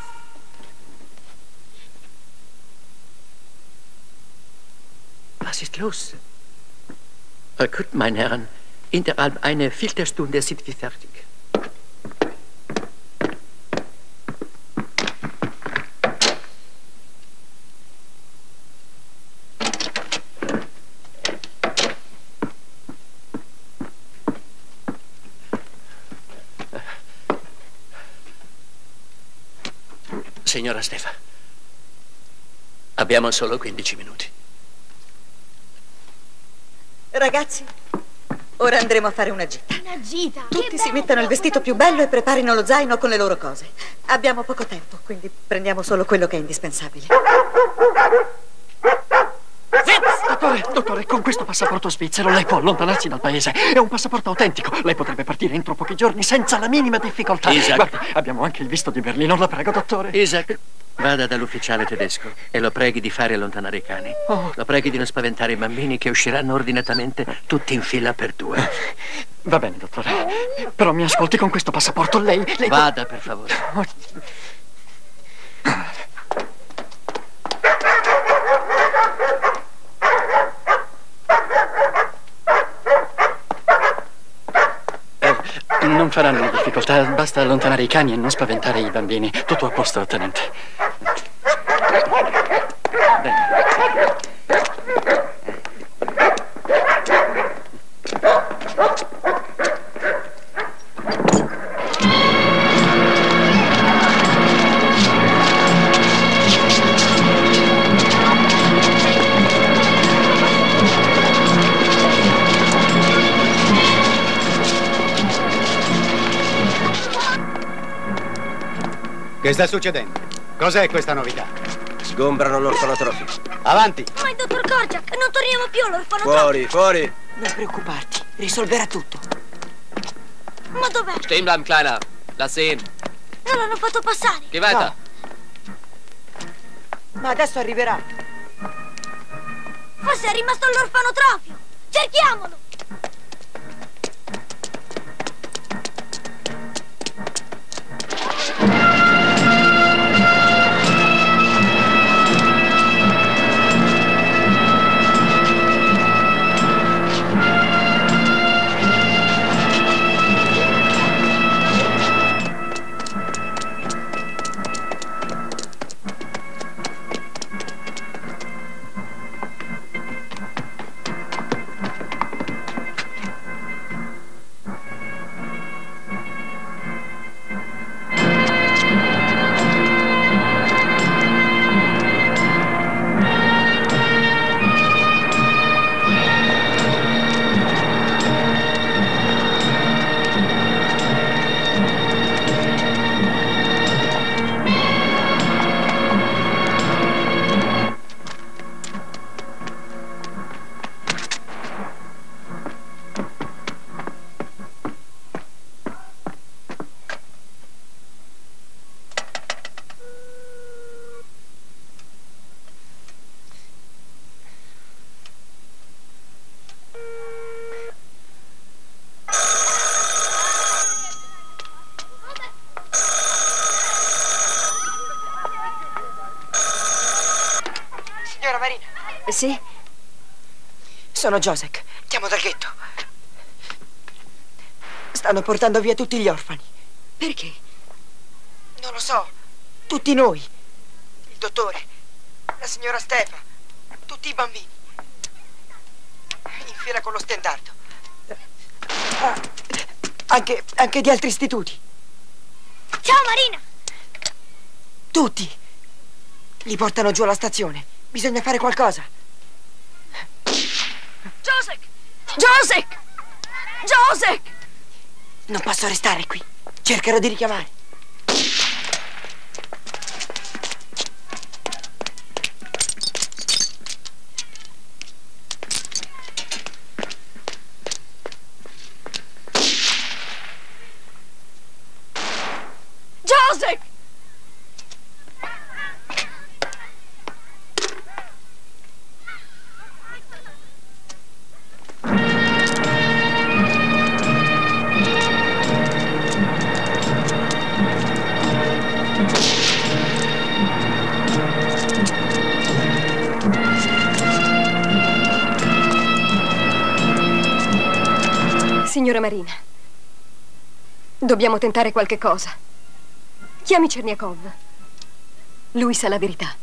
Was ist los? Gut, meine Herren, innerhalb einer Viertelstunde sind wir fertig. Signora Stefa, abbiamo solo 15 minuti. Ragazzi, ora andremo a fare una gita. Una gita? Tutti si mettano il vestito più bello e preparino lo zaino con le loro cose. Abbiamo poco tempo, quindi prendiamo solo quello che è indispensabile. Dottore, con questo passaporto svizzero lei può allontanarsi dal paese. È un passaporto autentico. Lei potrebbe partire entro pochi giorni senza la minima difficoltà. Isaac. Guardi, abbiamo anche il visto di Berlino, la prego, dottore. Isaac, vada dall'ufficiale tedesco e lo preghi di fare allontanare i cani. Lo preghi di non spaventare i bambini che usciranno ordinatamente tutti in fila per 2. Va bene, dottore. Però mi ascolti, con questo passaporto lei... Vada, per favore. Non faranno difficoltà, basta allontanare i cani e non spaventare i bambini. Tutto a posto, tenente. Bene. Che sta succedendo? Cos'è questa novità? Sgombrano l'orfanotrofio. Avanti! Ma il dottor Korczak, non torniamo più all'orfanotrofio. Fuori, fuori! Non preoccuparti, risolverà tutto. Ma dov'è? Stehen bleiben, Kleiner. Lass sehen. Non l'hanno fatto passare. Geh weiter. No. Ma adesso arriverà. Forse è rimasto all'orfanotrofio. Cerchiamolo. Signora Marina. Sì? Sono Josek. Chiamo dal ghetto. Stanno portando via tutti gli orfani. Perché? Non lo so. Tutti noi. Il dottore, la signora Stefa, tutti i bambini. In fila con lo stendardo. Anche di altri istituti. Ciao Marina! Tutti. Li portano giù alla stazione. Bisogna fare qualcosa. Josek! Josek! Josek! Non posso restare qui. Cercherò di richiamare. Josek! Signora Marina, dobbiamo tentare qualche cosa. Chiami Cherniakov. Lui sa la verità.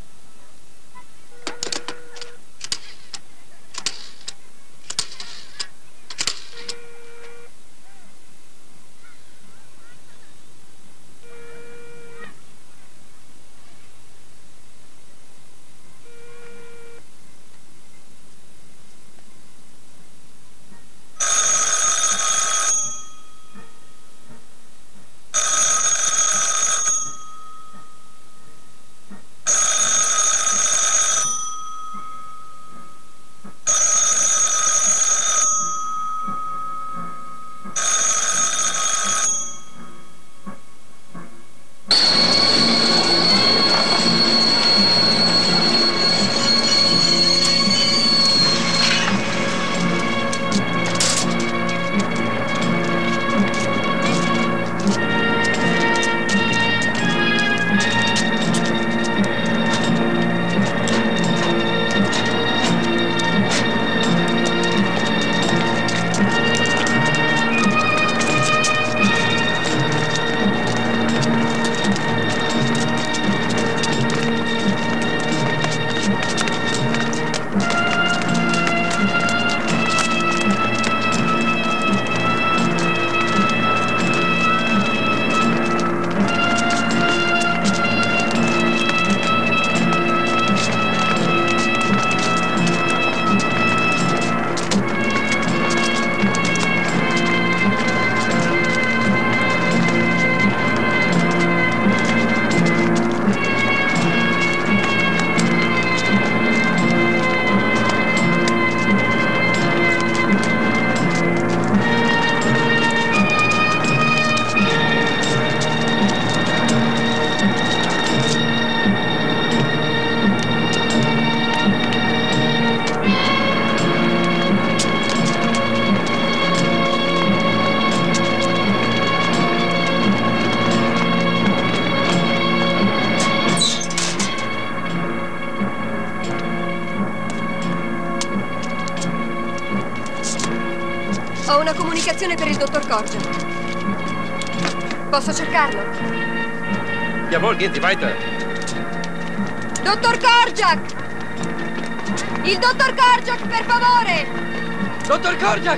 Ho una comunicazione per il dottor Korczak. Posso cercarlo? Jawohl, gehen Sie weiter. Dottor Korczak! Il dottor Korczak, per favore! Dottor Korczak!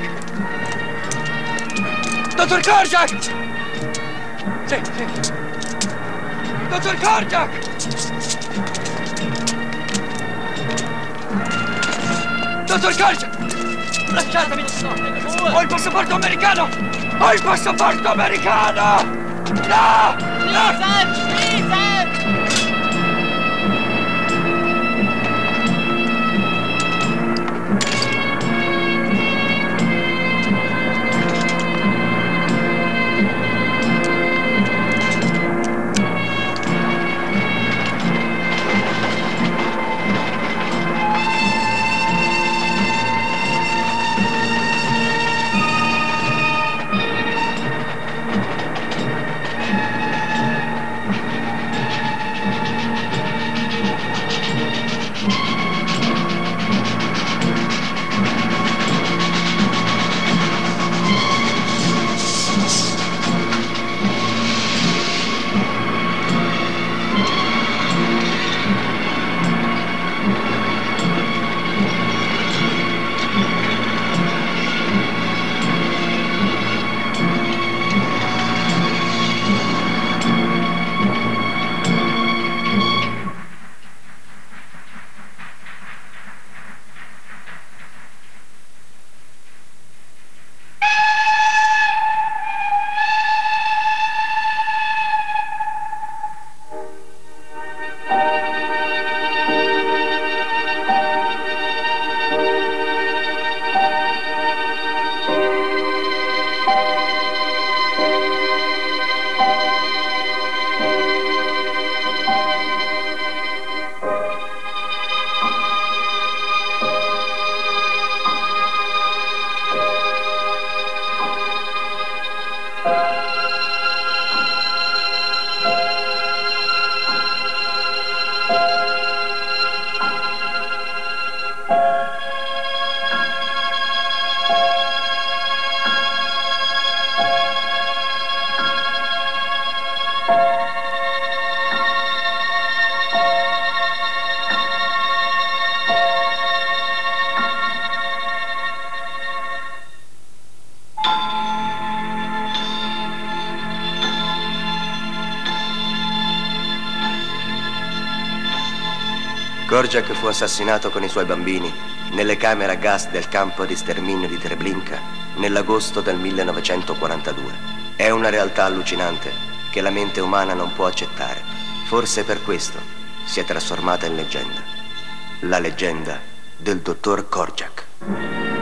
Dottor Korczak! Sì, sì. Dottor Korczak! Dottor Korczak! Lasciatemi! Ho il passaporto americano! Ho il passaporto americano! No! No! Korczak fu assassinato con i suoi bambini nelle camere a gas del campo di sterminio di Treblinka nell'agosto del 1942. È una realtà allucinante che la mente umana non può accettare. Forse per questo si è trasformata in leggenda. La leggenda del dottor Korczak.